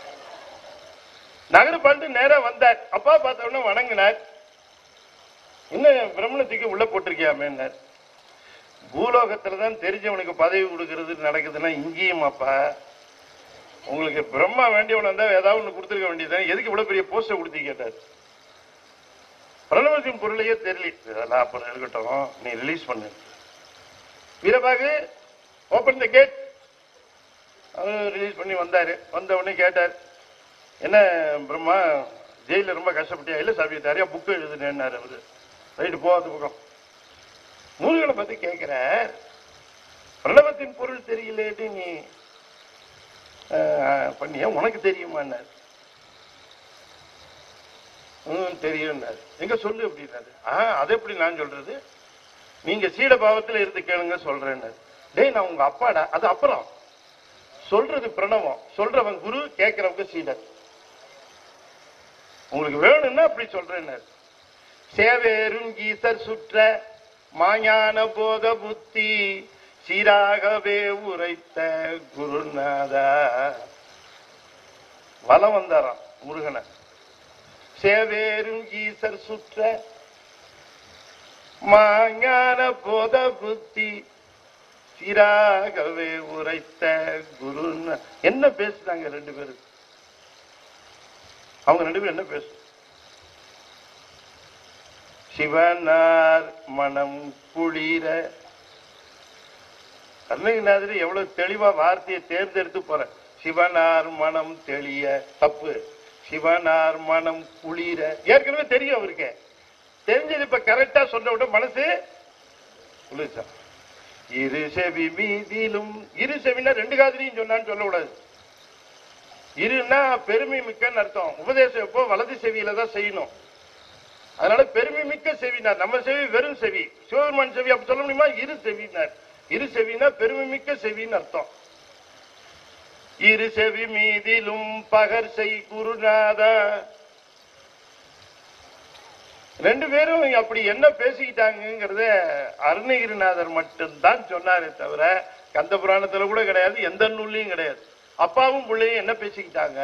நகர பாட்டு நேரா வந்தார். அப்பா பார்த்த உடனே வணங்கினார். என்ன பிரம்மனை தூக்கி உள்ள போட்டிருக்கியாமேன்னார். பூலோகத்துலதான் தெரிஞ்சவனுக்கு பதவி கொடுக்கறது நடக்குதுன்னா இங்கேயும் அப்பா உங்களுக்கு பிரம்மா வேண்டியவன இருந்தா ஏதாவது ஒண்ணு கொடுத்துருக்க வேண்டியதுதான், எதுக்கு இவ்வளவு பெரிய போஸ்ட கொடுத்து கேட்டார். பிரணவத்தின் பொருளையே தெரியல, இதெல்லாம் அப்புறம் இருக்கட்டும், நீ ரிலீஸ் பண்ணு. Veerabahu open the gate. அவர் ரிலீஸ் பண்ணி வந்தாரு. வந்த உடனே கேட்டார், என்ன பிரம்மா ஜெயில ரொம்ப கஷ்டப்பட்டியா? இல்ல சாமி நிறைய புக்கு எழுதுனேன்னாரு அவரு. ரைட்டு போகாத பக்கம். முருகனை பத்தி கேட்கிற, பிரணவத்தின் பொருள் தெரியலேட்டு நீ பண்ணிய, உனக்கு தெரியுமான்னாரு. தெரியும். எங்க சொல்லு அப்படின்னாரு. ஆஹ் அதை எப்படி நான் சொல்றது, நீங்க சீட பாவத்துல இருந்து கேளுங்க சொல்றேன்னு. டேய் நான் உங்க அப்பாடா. அது அப்புறம் சொல்றது பிரணவம், சொல்றவன் குரு, கேட்கிறவங்க சீடர். உங்களுக்கு வேணும்னா அப்படி சொல்றேன்னு. சேவேரும் கீசர் சுற்ற மாஞான போத புத்தி சீராகவே உரைத்த குருநாதா. வலம் வந்தாராம் முருகனை. சேவேரும் ஈசர் சுற்ற மாஞான போத புத்தி சீராகவே உரைத்த குருநா. என்ன பேசுறாங்க ரெண்டு பேரும்? அவங்க ரெண்டு பேரும் என்ன பேசு? சிவனார் மனம் குளிர. அருணகிரிநாதர் எவ்வளவு தெளிவா வார்த்தையை தேர்ந்தெடுத்து போற. சிவனார் மனம் தெளிய. தப்பு. சிவனார் மனம் குளிர. ஏற்கனவே தெரியும் அவருக்கு, தெரிஞ்சது இப்ப கரெக்டா சொன்ன விட மனசு குளிர்ச்சா. இரு செவி மீதிலும், இரு செவினா ரெண்டு காதலையும் சொன்னான்னு சொல்லக்கூடாது. இருன்னா பெருமை மிக்கன்னு அர்த்தம். உபதேசம் எப்போ வலது செவியில தான் செய்யணும். அதனால பெருமை மிக்க செவினார். நம்ம செவி வெறும் செவி, சிவபெருமான் செவி அப்படி சொல்ல முடியுமா? இரு செவினார். இரு செவினா பெருமை மிக்க செவின்னு அர்த்தம். இரு செவி மீதிலும் பகர் செய் குருநாதா. ரெண்டு பேரும் அப்படி என்ன பேசிக்கிட்டாங்கிறத அருணகிரிநாதர் மட்டும்தான் சொன்னாரே தவிர கந்த புராணத்துல கூட கிடையாது, எந்த நூல்லையும் கிடையாது. அப்பாவும் பிள்ளையும் என்ன பேசிக்கிட்டாங்க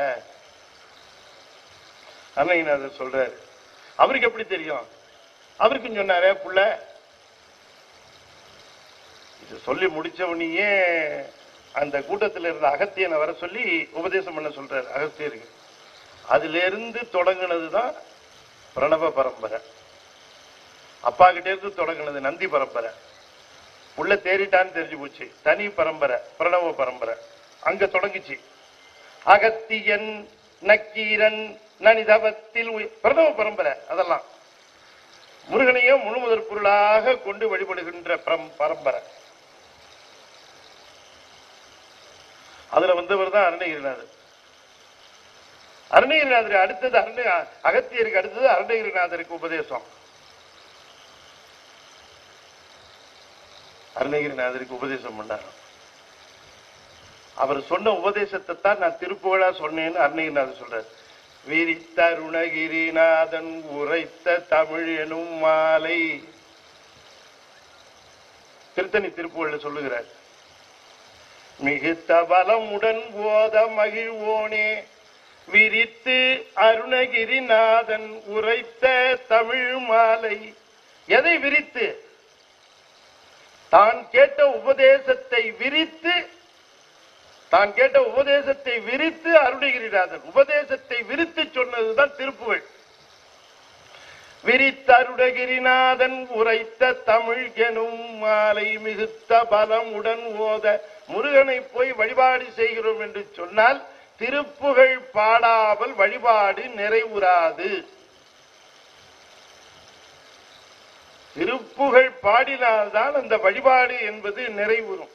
அருணகிரிநாதர் சொல்றாரு. அவருக்கு எப்படி தெரியும்? அவருக்கும் சொன்னாரே புள்ள. இது சொல்லி முடிச்சவனையே அந்த கூட்டத்தில் இருந்த அகத்தியனை வர சொல்லி உபதேசம் பண்ண சொல்றாரு அகத்தியருக்கு. அதுல இருந்து தொடங்கினதுதான் பிரணவ பரம்பரை. அப்பா கிட்டே இருந்து தொடங்கினது நந்தி பரம்பரை. உள்ள தேறிட்டான்னு தெரிஞ்சு போச்சு, தனி பரம்பரை பிரணவ பரம்பரை அங்க தொடங்கிச்சு. அகத்தியன் நக்கீரன் நனிதவத்தில் பிரணவ பரம்பரை. அதெல்லாம் முருகனையும் முழு முதற் பொருளாக கொண்டு வழிபடுகின்ற பரம்பரை. அதுல வந்தவர் தான் அருணகிரிநாதர். அருணகிரிநாதர் அடுத்தது அருண அகத்தியருக்கு அடுத்தது அருணகிரிநாதருக்கு உபதேசம். அருணகிரிநாதருக்கு உபதேசம் பண்ணார். அவர் சொன்ன உபதேசத்தை தான் நான் திருப்புகழா சொன்னேன்னு அருணகிரிநாதர் சொல்றார். விரித்தருணகிரிநாதன் உரைத்த தமிழ் எனும் மாலை. திருத்தணி திருப்புகழ்ல சொல்லுகிறார். மிகுத்த பலமுடன் போத மகிழ்வோனே விரித்து அருணகிரிநாதன் உரைத்த தமிழ் மாலை. எதை விரித்து? தான் கேட்ட உபதேசத்தை விரித்து தான் கேட்ட உபதேசத்தை விரித்து அருணகிரிநாதன் உபதேசத்தை விரித்து சொன்னதுதான் திருப்புகழ். விரித்தருணகிரிநாதன் உரைத்த தமிழ் எனும் மாலை மிகுத்த பலமுடன் ஓத. முருகனை போய் வழிபாடு செய்கிறோம் என்று சொன்னால் திருப்புகழ் பாடாமல் வழிபாடு நிறைவுறாது. திருப்புகழ் பாடினால்தான் அந்த வழிபாடு என்பது நிறைவுறும்.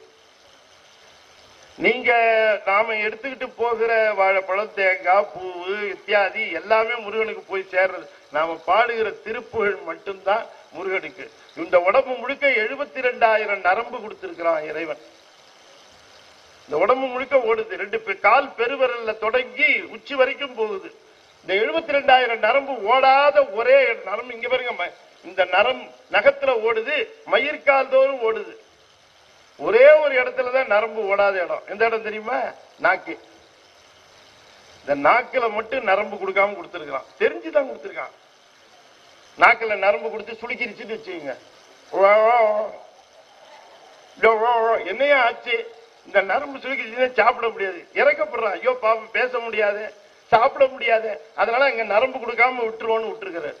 நீங்க நாம எடுத்துக்கிட்டு போகிற வாழைப்பழம், தேங்காய், பூவு இத்தியாதி எல்லாமே முருகனுக்கு போய் சேர்றது. நாம பாடுகிற திருப்புகழ் மட்டும்தான் முருகனுக்கு. இந்த உடம்பு முழுக்க எழுபத்தி ரெண்டாயிரம் நரம்பு கொடுத்திருக்கிறான் இறைவன். இந்த உடம்பு முழுக்க ஓடுது. ரெண்டு கால் பெருவரல்ல தொடங்கி உச்சி வரைக்கும் போகுது. இந்த எழுபத்தி ரெண்டாயிரம் நரம்பு ஓடாத ஒரே நரம்பு இங்க பாருங்க. இந்த நரம் நகத்துல ஓடுது, மயிர்கால் தோறும் ஓடுது. ஒரே ஒரு இடத்துலதான் நரம்பு ஓடாத இடம். எந்த இடம் தெரியுமா? நாக்கு. இந்த நாக்குல மட்டும் நரம்பு கொடுக்காம கொடுத்திருக்கான். தெரிஞ்சுதான் கொடுத்திருக்கான். நாக்குல நரம்பு கொடுத்து சுளுக்கிருச்சுன்னு வச்சுக்கோங்க. என்னையா ஆச்சு? இந்த நரம்பு சுளுக்கிருச்சுன்னா சாப்பிட முடியாது, இறக்கப்படுறான். ஐயோ பாப்பா பேச முடியாது, சாப்பிட முடியாது, அதனால இங்க நரம்பு கொடுக்காம விட்டுருவோன்னு விட்டுருக்கிறார்.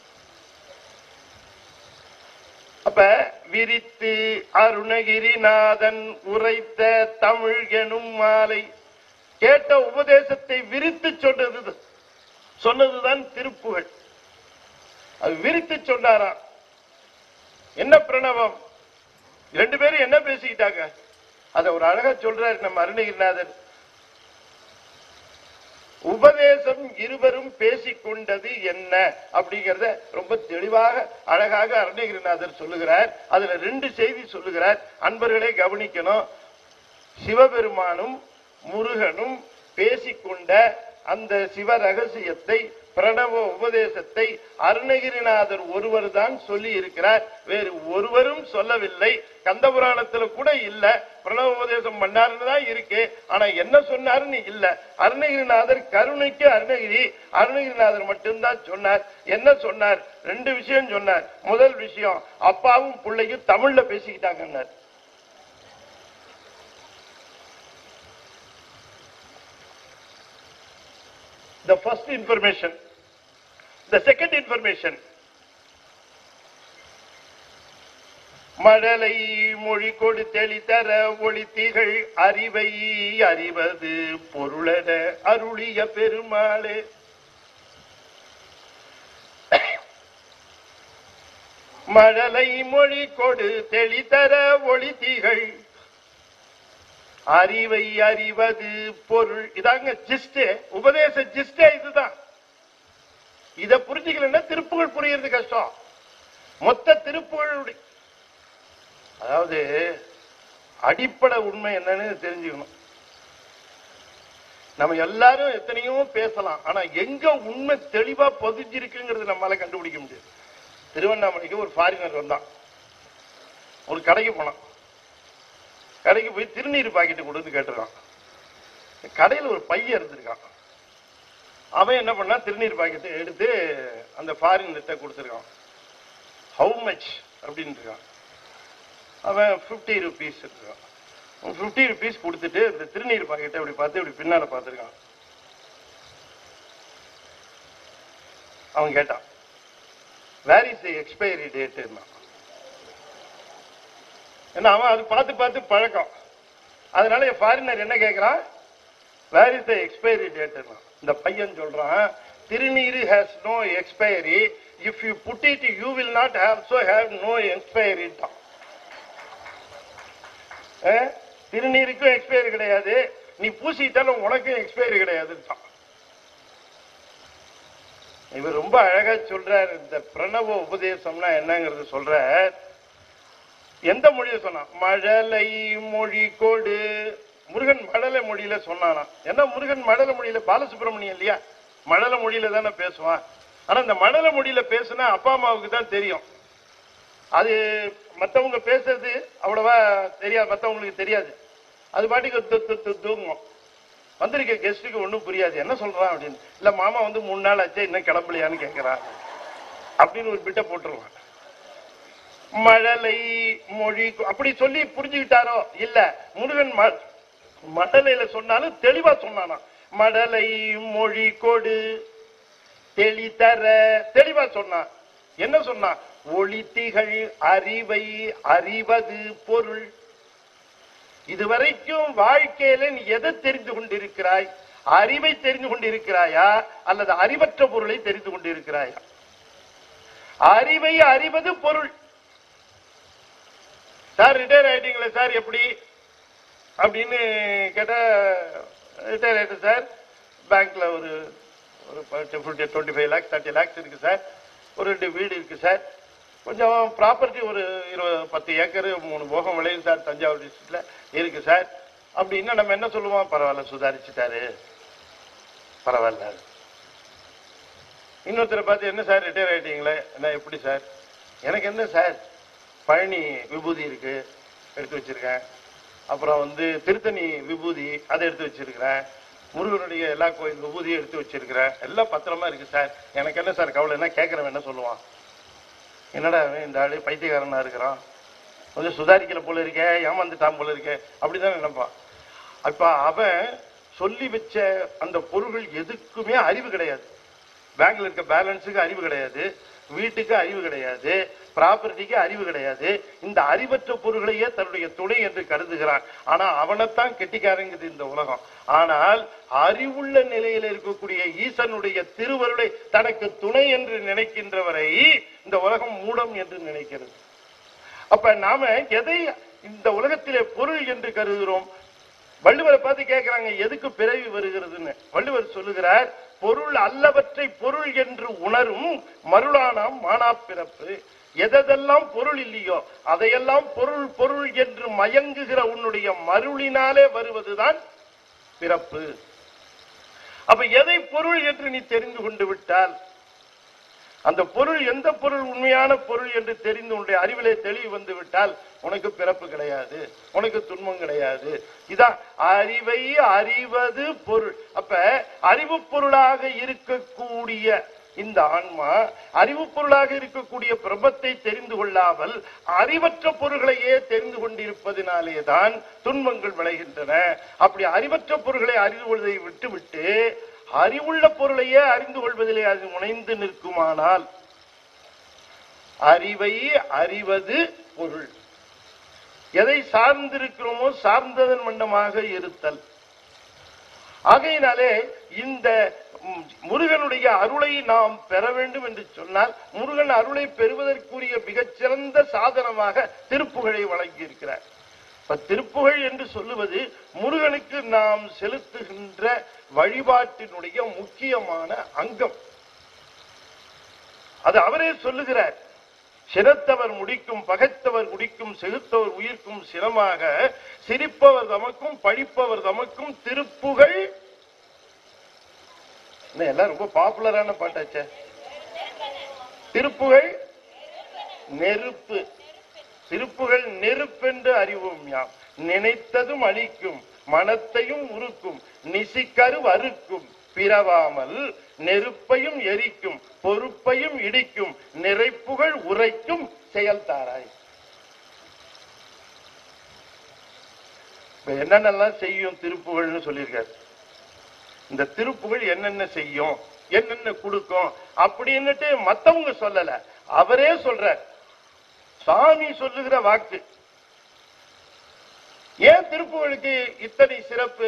அப்ப விரித்து அருணகிரிநாதன் உரைத்த தமிழ் எனும் மாலை. கேட்ட உபதேசத்தை விரித்து சொன்னது சொன்னதுதான் திருப்புகழ். அது விரித்து சொன்னாராம். என்ன பிரணவம்? ரெண்டு பேரும் என்ன பேசிக்கிட்டாங்க? அத ஒரு அழகா சொல்றாரு நம்ம அருணகிரிநாதர். உபதேசம் இருவரும் பேசிக்கொண்டது என்ன அப்படிங்கறத ரொம்ப தெளிவாக அழகாக அருணகிரிநாதர் சொல்லுகிறார். அதுல ரெண்டு செய்தி சொல்லுகிறார். அன்பர்களே கவனிக்கணும். சிவபெருமானும் முருகனும் பேசிக்கொண்ட அந்த சிவ ரகசியத்தை, பிரணவ உபதேசத்தை அருணகிரிநாதர் ஒருவர் தான் சொல்லி இருக்கிறார். வேறு ஒருவரும் சொல்லவில்லை. கந்தபுராணத்துல கூட இல்ல. பிரணவ உபதேசம் பண்ணாருன்னு தான் இருக்கு. ஆனா என்ன சொன்னாருன்னு இல்ல. அருணகிரிநாதர் கருணைக்கு அருணகிரி அருணகிரிநாதர் மட்டும்தான் சொன்னார். என்ன சொன்னார்? ரெண்டு விஷயம் சொன்னார். முதல் விஷயம், அப்பாவும் பிள்ளையும் தமிழ்ல பேசிக்கிட்டாங்க. The first information. The second information. மழலை மொழி கொடு தெளித்தர ஒளித்திகள் அறிவை அறிவது பொருளட அருளிய பெருமாளே. மழலை மொழி கொடு தெளித்தர ஒளித்திகள் அறிவை அறிவது பொருள். இதாங்க ஜிஸ்ட், உபதேச ஜிஸ்டே இதுதான். இத புரிஞ்சுக்கலன்னா திருப்புகழ் புரியுறது கஷ்டம். மொத்த திருப்புகழுடைய அதாவது அடிப்படை உண்மை என்னன்னு தெரிஞ்சுக்கணும். நம்ம எல்லாரும் எத்தனையோ பேசலாம், ஆனா எங்க உண்மை தெளிவா பதிஞ்சிருக்குங்கிறது நம்மளால கண்டுபிடிக்க முடியாது. திருவண்ணாமலைக்கு ஒரு ஃபாரினர் வந்தான், ஒரு கடைக்கு போனான். கடைக்கு போய் திருநீர் பாக்கெட்டு கொடுத்து கேட்டிருக்கான். கடையில் ஒரு பையன் இருந்திருக்கான். அவன் என்ன பண்ணா, திருநீர் பாக்கெட்டை எடுத்து அந்த ஃபாரினர்கிட்ட கொடுத்துருக்கான். ஹவு மச் அப்படின்னு இருக்கான். அவன் பிப்டி ருபீஸ் இருக்கான். பிப்டி ருபீஸ் கொடுத்துட்டு இந்த திருநீர் பாக்கெட்டை அப்படி பார்த்து இப்படி பின்னால பார்த்துருக்கான். அவன் கேட்டான், where is the expiry date? ஏன்னா அவன் அது பார்த்து பார்த்து பழக்கம். அதனால ஃபாரினர் என்ன கேட்கிறான், where is the expiry date? இந்த பையன் சொல்றான், திருநீர் has no expiry, if you put it you will not also have no expiry. திருநீருக்கும் எக்ஸ்பைரி கிடையாது, நீ பூசிட்டாலும் உனக்கும் எக்ஸ்பைரி கிடையாது. இவர் ரொம்ப அழகா சொல்றார். இந்த பிரணவ உபதேசம்னா என்னங்கிறது சொல்ற. எந்த மொழியில சொன்னா, மழலை மொழி கொடு. முருகன் மழலை மொழியில சொன்னானா? என்ன முருகன் மழலை மொழியில, பாலசுப்ரமணியம் இல்லையா, மழலை மொழியில தானே பேசுவான். ஆனா இந்த மழலை மொழியில பேசுனா அப்பா அம்மாவுக்கு தான் தெரியும். அது மற்றவங்க பேசுறது அவ்வளவா தெரியாது, மற்றவங்களுக்கு தெரியாது. அது பாட்டுக்கு தூங்கும். வந்திருக்க கெஸ்டுக்கு ஒன்றும் புரியாது, என்ன சொல்றான் அப்படின்னு. இல்ல மாமா வந்து மூணு நாள் ஆச்சு இன்னும் கிளம்பலையான்னு கேட்கிறான் அப்படின்னு ஒரு பிட்ட போட்டுருவான். மழலை மொழி அப்படி சொல்லி புரிஞ்சுக்கிட்டாரோ இல்ல, முருகன் மழலையில சொன்னாலும் தெளிவா சொன்னானா. மழலை மொழி கொடு தெளி தர, தெளிவா சொன்னான். என்ன சொன்னா, ஒளித்திகள் அறிவை அறிவது பொருள். இதுவரைக்கும் வாழ்க்கையில நீ எதை தெரிந்து கொண்டிருக்கிறாய்? அறிவை தெரிந்து கொண்டிருக்கிறாயா அல்லது அறிவற்ற பொருளை தெரிந்து கொண்டிருக்கிறாயா? அறிவை அறிவது பொருள். சார் ரிட்டையர் ஆயிட்டீங்களா சார், எப்படி அப்படின்னு கேட்டா, ரிட்டையர் ஆயிட்டேன் சார், பேங்க்ல ஒரு twenty five lakhs thirty lakhs இருக்கு சார், ஒரு ரெண்டு வீடு இருக்கு சார், கொஞ்சம் ப்ராப்பர்ட்டி ஒரு இருபது பத்து ஏக்கர் மூணு போகம் விளையும் சார், தஞ்சாவூர் டிஸ்ட்ரிக்ட்ல இருக்கு சார் அப்படின்னா நம்ம என்ன சொல்லுவோம், பரவாயில்ல சுதாரிச்சுட்டாரு பரவாயில்ல. இன்னொருத்தரை பார்த்து என்ன சார் ரிட்டையர் ஆயிட்டீங்களே, என்ன எப்படி சார், எனக்கு என்ன சார் பழனி விபூதி இருக்கு எடுத்து வச்சிருக்கேன், அப்புறம் வந்து திருத்தணி விபூதி அதை எடுத்து வச்சிருக்கிறேன், முருகனுடைய எல்லா கோயில் விபூதியும் எடுத்து வச்சிருக்கிறேன், எல்லாம் பத்திரமா இருக்கு சார், எனக்கு என்ன சார் கவலை, என்ன கேட்கறவன் என்ன சொல்லுவான், என்னடா இந்த ஆளு பைத்தியக்காரனா இருக்கிறான், கொஞ்சம் சுதாரிக்கல போல இருக்க, ஏமாந்துட்டான் போல இருக்க, அப்படிதான் நினைப்பான். அப்ப அவன் சொல்லி வச்ச அந்த பொருள்கள் எதுக்குமே அறிவு கிடையாது. பேங்க்ல இருக்க பேலன்ஸுக்கு அறிவு கிடையாது, வீட்டுக்கு அறிவு கிடையாது, ப்ராப்பர்ட்டிக்கு அறிவு கிடையாது. இந்த அறிவற்ற பொருள்களையே தன்னுடைய துணை என்று கருதுகிறான். ஆனா அவனைத்தான் கெட்டிக்காரங்குது இந்த உலகம். ஆனால் அறிவுள்ள நிலையில் இருக்கக்கூடிய ஈசனுடைய திருவருளை தனக்கு துணை என்று நினைக்கின்றவரை இந்த உலகம் மூடம் என்று நினைக்கிறது. அப்ப நாம எதை இந்த உலகத்திலே பொருள் என்று கருதுகிறோம்? வள்ளுவரை பார்த்து கேட்கிறாங்க எதுக்கு பிறவி வருகிறதுன்னு. வள்ளுவர் சொல்லுகிறார், பொருள் அல்லவற்றை பொருள் என்று உணரும் மருளானாம் மானா பிறப்பு. எதெல்லாம் பொருள் இல்லையோ அதையெல்லாம் பொருள் பொருள் என்று மயங்குகிற உன்னுடைய மருளினாலே வருவதுதான் பிறப்பு. அப்ப எதை பொருள் என்று நீ தெரிந்து கொண்டு விட்டால், அந்த பொருள் எந்த பொருள் உண்மையான பொருள் என்று தெரிந்து உன்னுடைய அறிவிலே தெளிவு வந்து விட்டால் உனக்கு பிறப்பு கிடையாது, உனக்கு துன்பம் கிடையாது. இதான் அறிவை அறிவது பொருள். அப்ப அறிவு பொருளாக இருக்கக்கூடிய இந்த ஆன்மா அறிவு பொருளாக இருக்கக்கூடிய பிரபத்தை தெரிந்து கொள்ளாமல் அறிவற்ற பொருள்களையே தெரிந்து கொண்டிருப்பதினாலேதான் துன்பங்கள் விளைகின்றன. அப்படி அறிவற்ற பொருள்களை அறிந்து கொள்வதை விட்டுவிட்டு அறிவுள்ள பொருளையே அறிந்து கொள்வதிலே அது முனைந்து நிற்குமானால் அறிவை அறிவது பொருள். எதை சார்ந்திருக்கிறோமோ சார்ந்ததன் வண்ணமாக இருத்தல். ஆகையினாலே இந்த முருகனுடைய அருளை நாம் பெற வேண்டும் என்று சொன்னால் முருகன் அருளை பெறுவதற்குரிய மிகச்சிறந்த சாதனமாக திருப்புகழை வழங்கி இருக்கிறார். திருப்புகழ் என்று சொல்லுவது முருகனுக்கு நாம் செலுத்துகின்ற வழிபாட்டினுடைய முக்கியமான அங்கம். அது அவரே சொல்லுகிறார். சினத்தவர் முடிக்கும் பகைத்தவர் குடிக்கும் செகுத்தவர் உயிர்க்கும் சினமாக சிரிப்பவர் தமக்கும் பழிப்பவர் தமக்கும் திருப்புகழ். எல்லாம் ரொம்ப பாப்புலரான பாட்டாச்சே. திருப்புகழ் நெருப்பு. திருப்புகழ் நெருப்பென்று அறிவோம் யாம். நினைத்ததும் அழிக்கும் மனத்தையும் உருக்கும் நிசிக்கரு அறுக்கும் பிறவாமல் நெருப்பையும் எரிக்கும் பொறுப்பையும் இடிக்கும் நிறைப்புகழ் உரைக்கும் செயல்தாராய். என்னென்னலாம் செய்யும் திருப்புகழ்னு சொல்லியிருக்காரு. இந்த திருப்புகழ் என்னென்ன செய்யும், என்னென்ன கொடுக்கும் அப்படின்னுட்டு மத்தவங்க சொல்லல, அவரே சொல்றார். சாமி சொல்லுகிற வாக்கு. ஏன் திருப்புகழுக்கு இத்தனை சிறப்பு?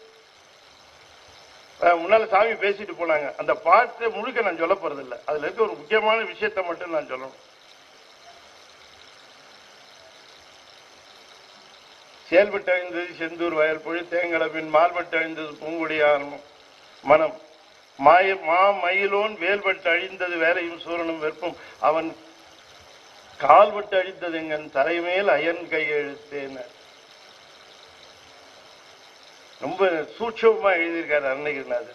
முன்னால சாமி பேசிட்டு போனாங்க. அந்த பாட்டை முழுக்க நான் சொல்ல போறது இல்லை. அதுல இருக்க ஒரு முக்கியமான விஷயத்தை மட்டும் நான் சொல்லணும். செயல்பட்டு அழிந்தது செந்தூர் வயல் பொழி தேங்கலபின் மால்பட்டு அழிந்தது பூங்குடியார் மனம் மாய மா மயிலோன் வேல்பட்டு அழிந்தது வேலையும் சூரனும் வெறுப்பும் அவன் கால்பட்டு அழிந்தது எங்கன் தலைமேல் அயன் கையெழுத்தேன். ரொம்ப சூட்சமா எழுதியிருக்காரு அருணகிரிநாதர்.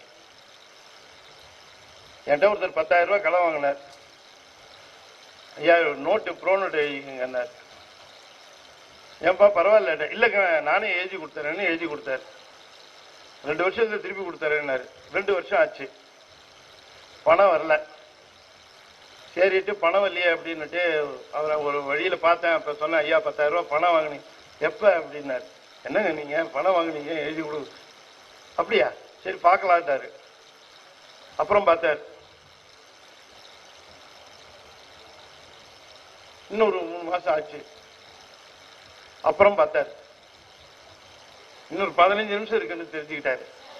என்கிட்ட ஒருத்தர் பத்தாயிரம் ரூபாய் கடன் வாங்கினார். ஐயா நோட்டு ப்ரோ நோட்டு எழுதிக்கங்கன்னார். ஏன்பா பரவாயில்ல, இல்லைங்க நானே எழுதி கொடுத்தேன்னு எழுதி கொடுத்தாரு. ரெண்டு வருஷத்துல திருப்பி கொடுத்தாருன்னாரு. ரெண்டு வருஷம் ஆச்சு, பணம் வரல. சரிட்டு பணம் வரலையே அப்படின்னுட்டு அவரை ஒரு வழியில பார்த்தேன். அப்ப சொன்னேன், ஐயா பத்தாயிரம் ரூபாய் பணம் வாங்கினீங்க எப்ப அப்படின்னாரு. என்னங்க நீங்க பணம் வாங்கினீங்க எழுதி கொடு. அப்படியா, சரி பார்க்கலான்ட்டாரு. அப்புறம் பார்த்தாரு, இன்னொரு மூணு மாசம் ஆச்சு. அப்புறம் பார்த்தாரு, இன்னொரு பதினஞ்சு நிமிஷம் இருக்குன்னு தெரிஞ்சுக்கிட்டாரு.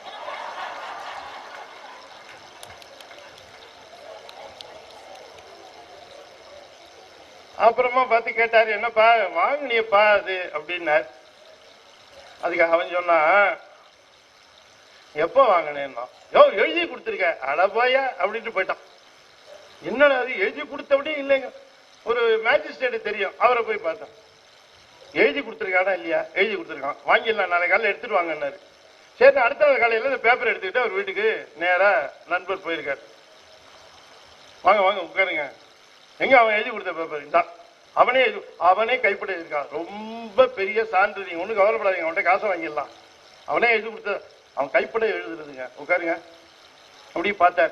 அப்புறமா பார்த்து கேட்டாரு, என்னப்பா வாங்கினியப்பா அது அப்படின்னாரு. அதுக்கு அவன் சொன்னா, எப்ப வாங்கினேன்னா, யோ எழுதி கொடுத்துருக்க அடப்பாயா அப்படின்ட்டு போயிட்டான். என்னடா அது எழுதி கொடுத்தபடி இல்லைங்க. ஒரு மேஜிஸ்ட்ரேட் தெரியும், அவரை போய் பார்த்தேன். எழுதி கொடுத்துருக்கானா இல்லையா? எழுதி கொடுத்துருக்கான். வாங்கிடலாம், நாளை காலையில் எடுத்துட்டு வாங்கினாரு. சரி, அடுத்த நாள் காலையில் இந்த பேப்பர் எடுத்துக்கிட்டு அவர் வீட்டுக்கு நேரா நண்பர் போயிருக்காரு. வாங்க வாங்க உட்காருங்க. எங்க அவன் எழுதி கொடுத்த பேப்பர் தான். அவனே அவனே கைப்பட இருக்கான். ரொம்ப பெரிய சான்று, நீங்க ஒண்ணு கவலைப்படாதீங்க, அவன்கிட்ட காசை வாங்கிடலாம். அவனே எழுதி கொடுத்த, அவன் கைப்பட எழுதுறதுங்க. உட்காருங்க. அப்படி பார்த்தார்.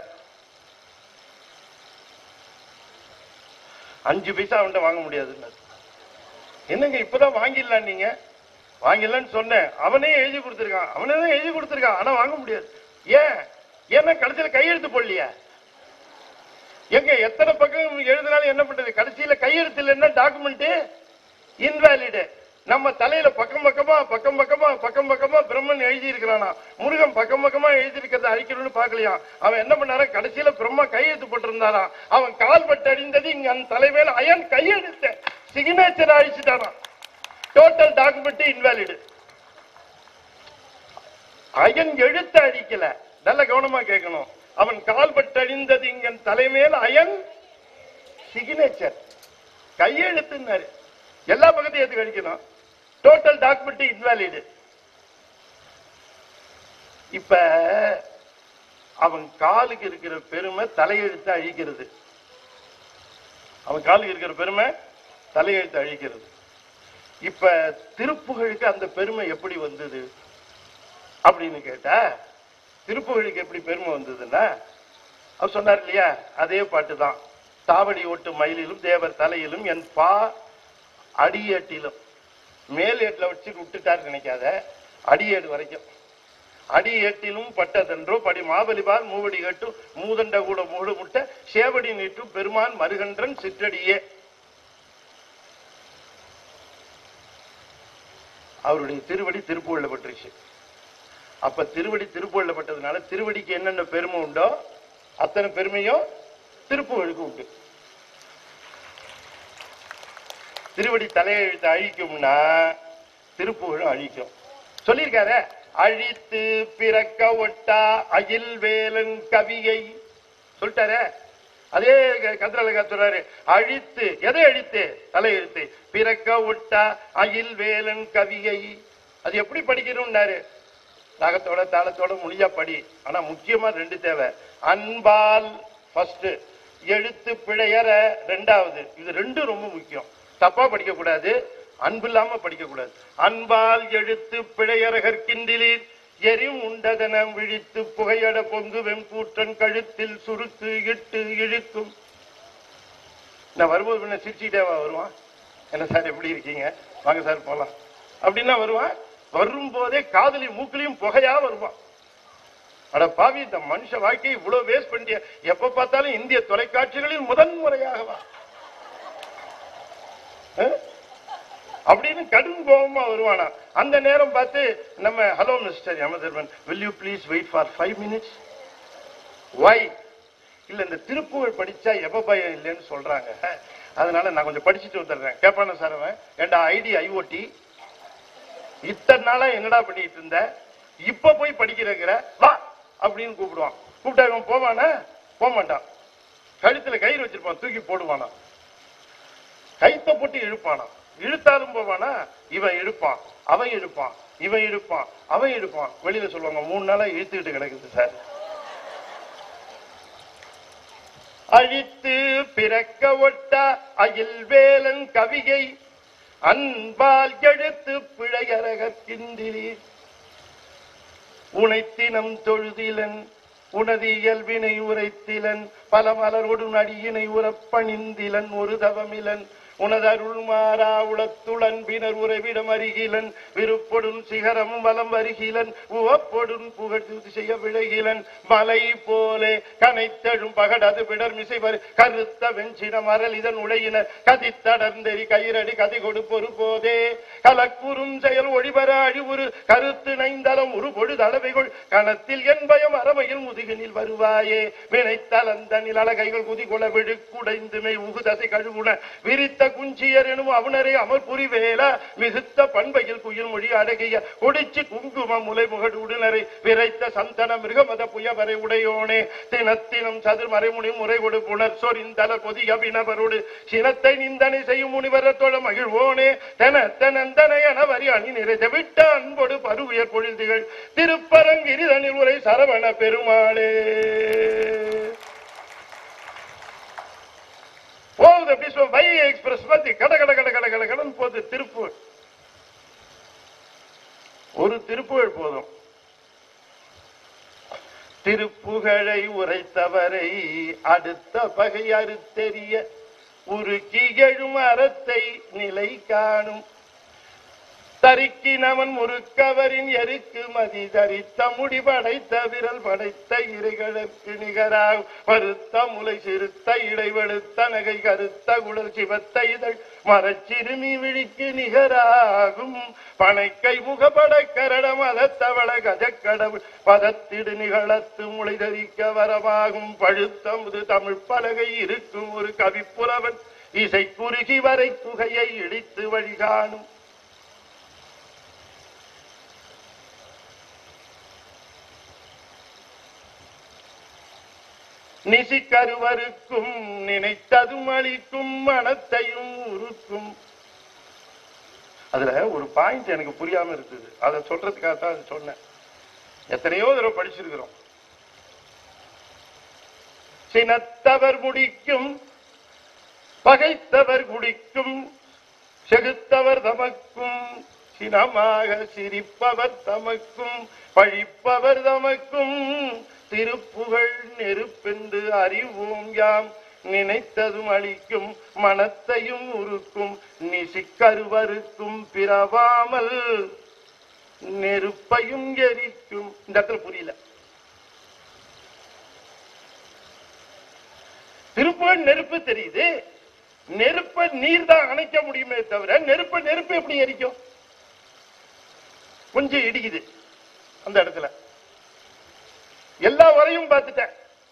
அஞ்சு பைசா அவன்கிட்ட வாங்க முடியாதுன்னு. என்னங்க இப்பதான் வாங்கிடலாம், நீங்க வாங்கிடலான்னு சொன்னேன். அவனே எழுதி கொடுத்திருக்கான். அவனே தான் எழுதி கொடுத்திருக்கான், ஆனா வாங்க முடியாது. ஏன்? ஏன்னா கடைசியில கையெழுத்து போடலையா? எங்க எத்தனை பக்கம் எழுதினாலும் என்ன பண்றது? கடைசியில கையெழுத்து இல்லைன்னா டாக்குமெண்ட் இன்வாலிடு. நம்ம தலையில பக்கம் பக்கமா பக்கம் பக்கமா பக்கம் பக்கமா பிரம்மன் எழுதி இருக்கிறானா, முருகன் பக்கம் பக்கமா எழுதி இருக்கிறத அழிக்கணும்னு பாக்கலையா? அவன் என்ன பண்ணாரா, கடைசியில பிரம்மா கையெழுத்து போட்டிருந்தாரா. அவன் கால் பட்டு அடிந்தது இங்க அந்த தலைமையில அயன் கையெழுத்த சிக்னேச்சர் அழிச்சுட்டானா. Total document invalid. அயன் எழுத்த அழிக்கல. நல்ல கவனமா கேட்கணும். அவன் கால் பட்டு அழிந்தது இங்க தலைமையில் அயன் சிக்னேச்சர் கையெழுத்துன்னாரு. எல்லா பக்கத்தையும் எதுக்கு அடிக்கணும்? Total document invalid. இப்ப அவன் காலுக்கு இருக்கிற பெருமை தலையெழுத்து அழிக்கிறது. அவன் காலுக்கு இருக்கிற பெருமை தலையெழுத்து அழிக்கிறது. இப்ப திருப்புகழுக்கு அந்த பெருமை எப்படி வந்தது அப்படின்னு கேட்டா, திருப்புகழுக்கு எப்படி பெருமை வந்ததுன்னா, அவர் சொன்னார் இல்லையா, அதே பாட்டு தான். தாவடி ஓட்டு மயிலிலும் தேவர் தலையிலும் என் பா அடியேட்டிலும். மேல் ஏட்டில் வச்சு விட்டுட்டார் நினைக்காத, அடியேடு வரைக்கும். அடியேட்டிலும் பட்டதென்றோ படி மாபலிபால் மூவடி கட்டும் மூதண்ட கூட மூடு முட்ட சேவடி நீட்டும் பெருமான் மருகன்றன் சிற்றடியே. அவருடைய திருவடி திருப்புகழ்ல பட்டுருச்சு. அப்ப திருவடி திருப்புகழ்ல பட்டதுனால திருவடிக்கு என்னென்ன பெருமை உண்டோ அத்தனை பெருமையும் திருப்புகழுக்கு உண்டு. திருவடி தலையெழுத்து அழிக்கும்னா திருப்புகழ் அழிக்கும். சொல்லியிருக்காரு, அழித்து பிறக்க ஒட்டா அகில் வேலன் கவியை சொல்லிட்டாரு. அதே கதிரழகா சொல்றாரு, அழித்து, எதை அழித்து? தலையெழுத்து. பிறக்க ஒட்டா அகில் வேலன் கவியை. அது எப்படி படிக்கணும்னாரு, ராகத்தோட தாளத்தோட முடியா படி. ஆனா முக்கியமா ரெண்டு தேவை, அன்பால் ஃபர்ஸ்ட், எழுத்து பிழையற ரெண்டாவது. இது ரெண்டும் ரொம்ப முக்கியம். தப்பா படிக்க கூடாது, அன்பு இல்லாம படிக்க கூடாது. அன்பால் எழுத்து பிழையற கற்கின்றீர் எரியும் உண்டதன விழித்து புகையட பொங்கு வெண்கூற்றன் கழுத்தில் சுருக்கு இட்டு இழுக்கும். நான் வரும்போது சிரிச்சுக்கிட்டேவா வருவான், என்ன சார் எப்படி இருக்கீங்க, வாங்க சார் போலாம் அப்படின்னா வருவான். வரும்போதே காதலி மூக்கிலையும் புகையா வருவான். அட பாவி, இந்த மனுஷ வாழ்க்கையை இவ்வளவு வேஸ்ட் பண்ணிய, எப்ப பார்த்தாலும் இந்திய தொலைக்காட்சிகளில் முதன் முறையாகவா அப்படின்னு கடும் கோபமா வருவானா. அந்த நேரம் பார்த்து நம்ம, hello mister Yamadharman, will you please wait for five minutes. Why? இல்ல, இந்த திருப்புகழ் படிச்சா எவ பயம் இல்லைன்னு சொல்றாங்க, அதனால நான் கொஞ்சம் படிச்சுட்டு வந்துடுறேன். கேப்பான சார் அவன், ஏண்டா ஐடி ஐஓடி இத்தனை நாளா என்னடா பண்ணிட்டு இருந்த, இப்ப போய் படிக்கிறேங்கிற, வா அப்படின்னு கூப்பிடுவான். கூப்பிட்டா இவன் போவானா? போக மாட்டான். கழுத்துல கயிறு வச்சிருப்பான், தூக்கி போடுவானா, கைத்த போட்டு இழுப்பானா. இழுத்தாலும் போவானா, இவன் இழுப்பான், அவன் இழுப்பான், இவன் இழுப்பான், அவன் இழுப்பான். வெளியில சொல்லுவாங்க, மூணு நாளா இழுத்துக்கிட்டு கிடக்குது சார். அழித்து பிறக்க ஒட்டா அகில் வேலன் கவிகை அன்பால் எழுத்து பிழையரகின்றி உனைத்தினம் தொழுதிலன் உனது இயல்பினை உரைத்திலன் பல மலரோடு நடியினை உறப்பணிந்திலன் ஒரு தவமிலன் உனதருள் மாறா உளத்துளன் பினர் உறைவிடம் அருகிலன் விருப்பொடும் சிகரம் வலம் வருகிலன் உவப்பொடும் புகழ்ச்சி செய்ய விளைகிலன் மலை போலே கனைத்தழும் பகடது பிடர் மிசைவர் கருத்த வெஞ்சின மரல் இதன் உடையினர் கதித்தடர்ந்தெறி கயிறடி கதி கொடுப்பொரு போதே கலக்குறும் செயல் ஒளிபர அழிவுறு கருத்து நைந்தலம் ஒரு பொழுதளவைகள் கணத்தில் என் பயம் அரமையில் முதுகினில் வருவாயே வினைத்தலந்தனில் அழகைகள் குதிகுல விழுக்குடைந்துமை உகுதசை கழுவுன விரித்த குஞ்சியர் எனும் அவனரே அமர்புரி வேல மிகுத்த பண்பையில் குயில் மொழி அடகிய ஒடிச்சு குங்கும முலை முகடு உடனரை விரைத்த சந்தன மிருகமத புயவரை உடையோனே தினத்தினம் சதுர் மறைமுனி முறை கொடு புனர் சொரிந்தல கொதிய வினவரோடு சினத்தை நிந்தனை செய்யும் முனிவரத்தோட மகிழ்வோனே தென தெனந்தனை என வரி அணி நிறைந்த விட்ட அன்போடு பருவியர் பொழிந்துகள் திருப்பரங்கிரிதனில் உரை சரவண பெருமாளே. போகுது அப்படி சொல்ல, வைகை எக்ஸ்பிரஸ் பத்தி கட கட கட கட கட கடன் போகுது. திருப்புகழ், ஒரு திருப்புகழ் போதும். திருப்புகழை உரைத்தவரை அடுத்த பகை அறுத்தெறிய உருக்கி எழும் அறத்தை நிலை காணும் தரிக்கினவன் முறுக்கவரின் எருக்கு மதி தரித்த முடி படைத்த விரல் படைத்த இறைகளுக்கு நிகராக பருத்த முலை சிறுத்த இடைவெடுத்த நகை கருத்த குடல் சிவத்த இதழ் மரச்சிறுமி விழிக்கு நிகராகும் பனைக்கை முகப்பட கரட மதத்தவள கஜக்கடவுள் பதத்திடு நிகழத்து முளை தரிக்க வரமாகும் பழுத்த முது தமிழ் பலகை இருக்கும் ஒரு கவிப்புலவன் இசை குறுகி வரை குகையை இடித்து வழிகாணும் நிசிக்கருவருக்கும் நினைத்ததும் அளிக்கும் மனத்தையும் உருக்கும். அதுல ஒரு பாயிண்ட் எனக்கு புரியாம இருக்குது, அதை சொல்றதுக்காகத்தான் சொன்னேன். எத்தனையோ தடவை படிச்சிருக்கிறோம். சினத்தவர் முடிக்கும் பகைத்தவர் குடிக்கும் செகுத்தவர் தமக்கும் சினமாக சிரிப்பவர் தமக்கும் பழிப்பவர் தமக்கும் திருப்புகழ் நெருப்பென்று அறிவோம் யாம் நினைத்ததும் அளிக்கும் மனத்தையும் உருக்கும் நிசிக்கருவருக்கும் பிறவாமல் நெருப்பையும் எரிக்கும். இந்த இடத்துல புரியல. திருப்புகழ் நெருப்பு தெரியுது, நெருப்ப நீர் தான் அணைக்க முடியுமே தவிர நெருப்ப நெருப்பு எப்படி எரிக்கும்? கொஞ்சம் இடிக்குது அந்த இடத்துல. எல்லா வரையும் பார்த்துட்டேன்,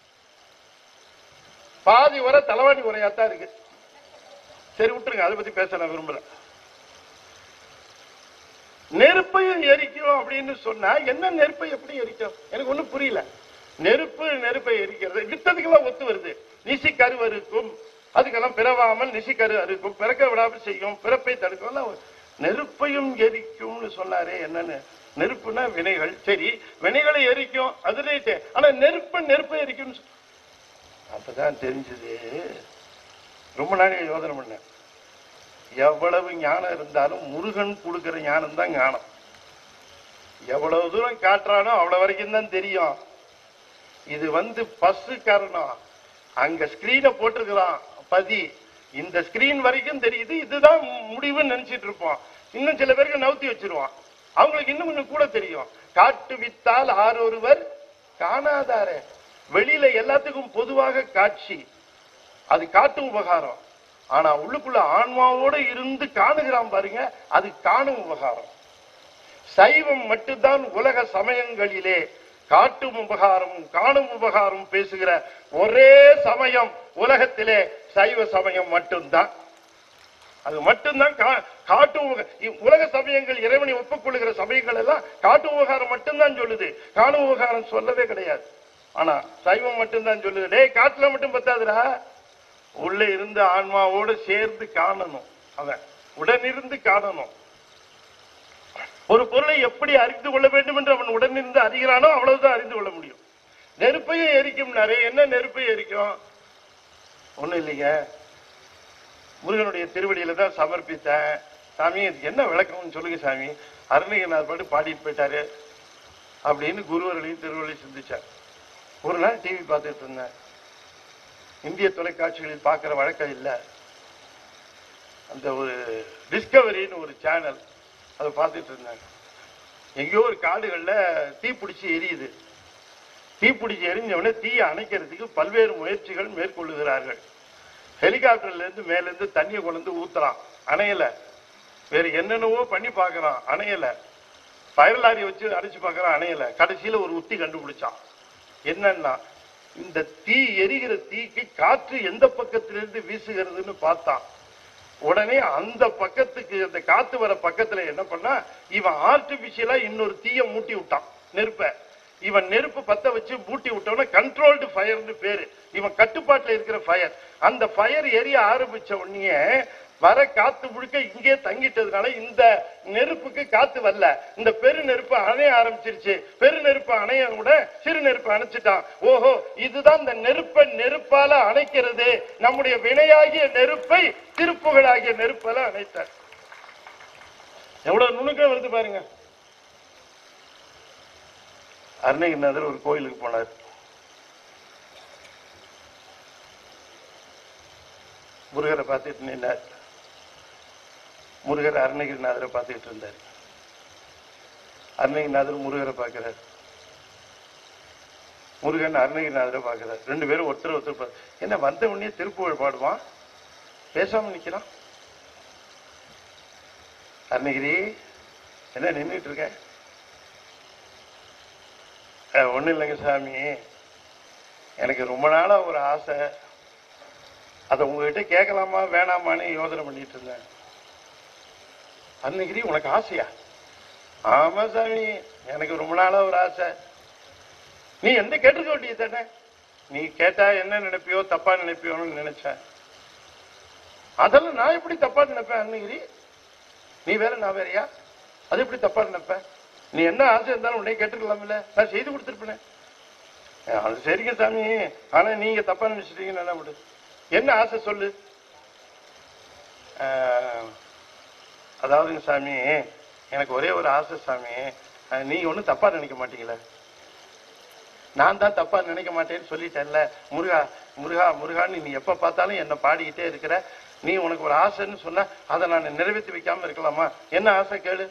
பாதி வரை தலைவாணி உரையாத்தான் இருக்கு. சரி விட்டுருங்க, அதை பத்தி பேச நான் விரும்பல. நெருப்பையும் எரிக்கும் அப்படின்னு சொன்னா என்ன நெருப்பை எப்படி எரிக்கும்? எனக்கு ஒண்ணும் புரியல. நெருப்பு நெருப்பை எரிக்கிறது வித்ததுக்கெல்லாம் ஒத்து வருது. நிசி கருவருக்கும், அதுக்கெல்லாம் பிறவாமல் நிசி கரு அறுக்கும், பிறக்க விடாமல் செய்யும், பிறப்பை தடுக்கும். நெருப்பையும் எரிக்கும்னு சொன்னாரே, என்னன்னு? நெருப்புனா வினைகள். சரி, வினைகளை எரிக்கும், அதுல ஆனா நெருப்பு நெருப்பை எரிக்கும். அப்பதான் தெரிஞ்சது. ரொம்ப நாளைக்கு யோசனை பண்ண, எவ்வளவு ஞானம் இருந்தாலும் முருகன் கொடுக்கிற ஞானம் தான் ஞானம். எவ்வளவு தூரம் காட்டுறானோ அவ்வளவு வரைக்கும் தான் தெரியும். இது வந்து பசு காரணம். அங்க ஸ்கிரீனை போட்டிருக்கிறான் பதி, இந்த ஸ்கிரீன் வரைக்கும் தெரியுது, இதுதான் முடிவுன்னு நினைச்சிட்டு இருப்போம். இன்னும் சில பேருக்கு நவுத்தி வச்சிருவான், அவங்களுக்கு இன்னும் கொஞ்சம் கூட தெரியும். காட்டு வித்தால் ஆரொருவர் காணாதாரே. வெளியில எல்லாத்துக்கும் பொதுவாக காட்சி, அது காட்டு உபகாரம். ஆனா உள்ளுக்குள்ள ஆன்மாவோட இருந்து காணுகிறான் பாருங்க, அது காணும் உபகாரம். சைவம் மட்டும்தான் உலக சமயங்களிலே காட்டும் உபகாரம் காணும் உபகாரம் பேசுகிற ஒரே சமயம் உலகத்திலே சைவ சமயம் மட்டும்தான். அது மட்டும்தான் காட்டு உலக சமயங்கள். இறைவனை ஒப்புக்கொள்ளுகிற சமயங்கள் எல்லாம் காட்டு உபகாரம் மட்டும்தான் சொல்லுது, காணும் உபகாரம் சொல்லவே கிடையாது. ஆனா சைவம் மட்டும்தான் சொல்லுது. டே, காட்டுல மட்டும் பத்தாதுடா, உள்ள இருந்து ஆன்மாவோடு சேர்ந்து காணணும். அவன் உடனிருந்து காணணும். ஒரு பொருளை எப்படி அறிந்து கொள்ள வேண்டும் என்று அவன் உடனிருந்து அறிகிறானோ அவ்வளவுதான் அறிந்து கொள்ள முடியும். நெருப்பையும் எரிக்கும். நிறைய என்ன நெருப்பை எரிக்கும்? ஒண்ணும் இல்லைங்க, முருகனுடைய திருவடியில தான் சமர்ப்பித்தேன். சாமி என்ன விளக்கணும்னு சொல்லுங்க சாமி. அருணகிரிநாதர் பாட்டு பாடிட்டு போயிட்டாரு அப்படின்னு குருவர்களையும் திருவள்ளுவரை சிந்திச்சார். ஒரு நாள் டிவி பார்த்துட்டு இருந்தேன். இந்திய தொலைக்காட்சிகளில் பார்க்கிற வழக்கம் இல்லை. அந்த ஒரு டிஸ்கவரின்னு ஒரு சேனல், அதை பார்த்துட்டு இருந்தாங்க. எங்கேயோ ஒரு காடுகள்ல தீப்பிடிச்சு எரியுது. தீப்பிடிச்சு எரிஞ்சவனே தீயை அணைக்கிறதுக்கு பல்வேறு முயற்சிகள் மேற்கொள்ளுகிறார்கள். ஹெலிகாப்டர்ல இருந்து மேல இருந்து தண்ணியை கொண்டு ஊத்துறான், அணையல. வேற என்னென்னவோ பண்ணி பாக்குறான், அணையல. ஃபயர் லாரி வச்சு அடிச்சு பாக்குறான், அணையல. கடைசியில ஒரு உத்தி கண்டுபிடிச்சான். என்னன்னா, இந்த தீ எரிகிற தீக்கு காற்று எந்த பக்கத்திலிருந்து வீசுகிறதுன்னு பார்த்தான். உடனே அந்த பக்கத்துக்கு, அந்த காத்து வர பக்கத்துல என்ன பண்ணா, இவன் ஆர்டிபிஷியலா இன்னொரு தீய மூட்டி விட்டான், நெருப்ப. இவன் நெருப்பு பத்த வச்சு மூட்டி விட்டவன கண்ட்ரோல்டு ஃபயர்னு பேரு. இவன் கட்டுப்பாட்டுல இருக்கிற ஃபயர். அந்த ஃபயர் எரிய ஆரம்பிச்ச உடனே வர காத்து முழுக்க இங்கே தங்கிட்டதுனால இந்த நெருப்புக்கு காத்து வரல. இந்த பெரு நெருப்பு அணைய ஆரம்பிச்சிருச்சு. பெரு நெருப்பு அணைய கூட சிறு நெருப்பு அணைச்சிட்டான். ஓஹோ, இதுதான் இந்த நெருப்பை நெருப்பால அணைக்கிறது. நம்முடைய வினையாகிய நெருப்பை திருப்புகழாகிய நெருப்பால அணைத்தார். எவ்வளவு நுணுக்கம் வருது பாருங்க. அருணகிரிநாதர் ஒரு கோயிலுக்கு போனார். முருகரை பார்த்துட்டு நின்றார். முருகர் அருணகிரிநாதரை பார்த்துட்டு இருந்தார். அருணகிரிநாதர் முருகரை பார்க்கிறார். முருகன் அருணகிரிநாதரை பார்க்கிறார். ரெண்டு பேரும் ஒருத்தர் ஒருத்தர் என்ன வந்த உடனே திருப்புகழ் பாடுவான், பேசாம நிக்கிறான். அருணகிரி என்ன நின்றுட்டு இருக்க? ஒண்ணு இல்லைங்க சாமி, எனக்கு ரொம்ப நாளா ஒரு ஆசை, அதை உங்ககிட்ட கேட்கலாமா வேணாமான்னு யோசனை பண்ணிட்டு இருந்தேன். அருணகிரி, உனக்கு ஆசையா? ஆமா சாமி, எனக்கு ரொம்ப நாளா ஒரு ஆசை. நீ எந்த கேட்டிருக்க வேண்டியது தானே. நீ கேட்டா என்ன நினைப்பியோ தப்பா நினைப்பியோன்னு நினைச்சேன். அதெல்லாம் நான் எப்படி தப்பா நினைப்பேன் அருணகிரி? நீ வேற நான் வேறையா? அது எப்படி தப்பா நினைப்பேன்? நீ என்ன ஆசை இருந்தாலும் உடனே கேட்டுக்கலாம்ல, நான் செய்து கொடுத்துருப்பேன். அது சரிங்க சாமி, ஆனா நீங்க தப்பா நினைச்சிட்டீங்கன்னு என்ன விடு. என்ன ஆசை சொல்லு. அதாவதுங்க சாமி, எனக்கு ஒரே ஒரு ஆசை சாமி, நீங்க ஒன்னும் தப்பா நினைக்க மாட்டீங்களே. நான் தான் தப்பா நினைக்க மாட்டேன்னு சொல்லிட்டேன்ல. முருகா முருகா முருகான்னு நீ எப்ப பார்த்தாலும் என்ன பாடிக்கிட்டே இருக்கிற. நீ உனக்கு ஒரு ஆசைன்னு சொன்ன, அதை நான் நிறைவேற்றி வைக்காம இருக்கலாமா? என்ன ஆசை கேளு.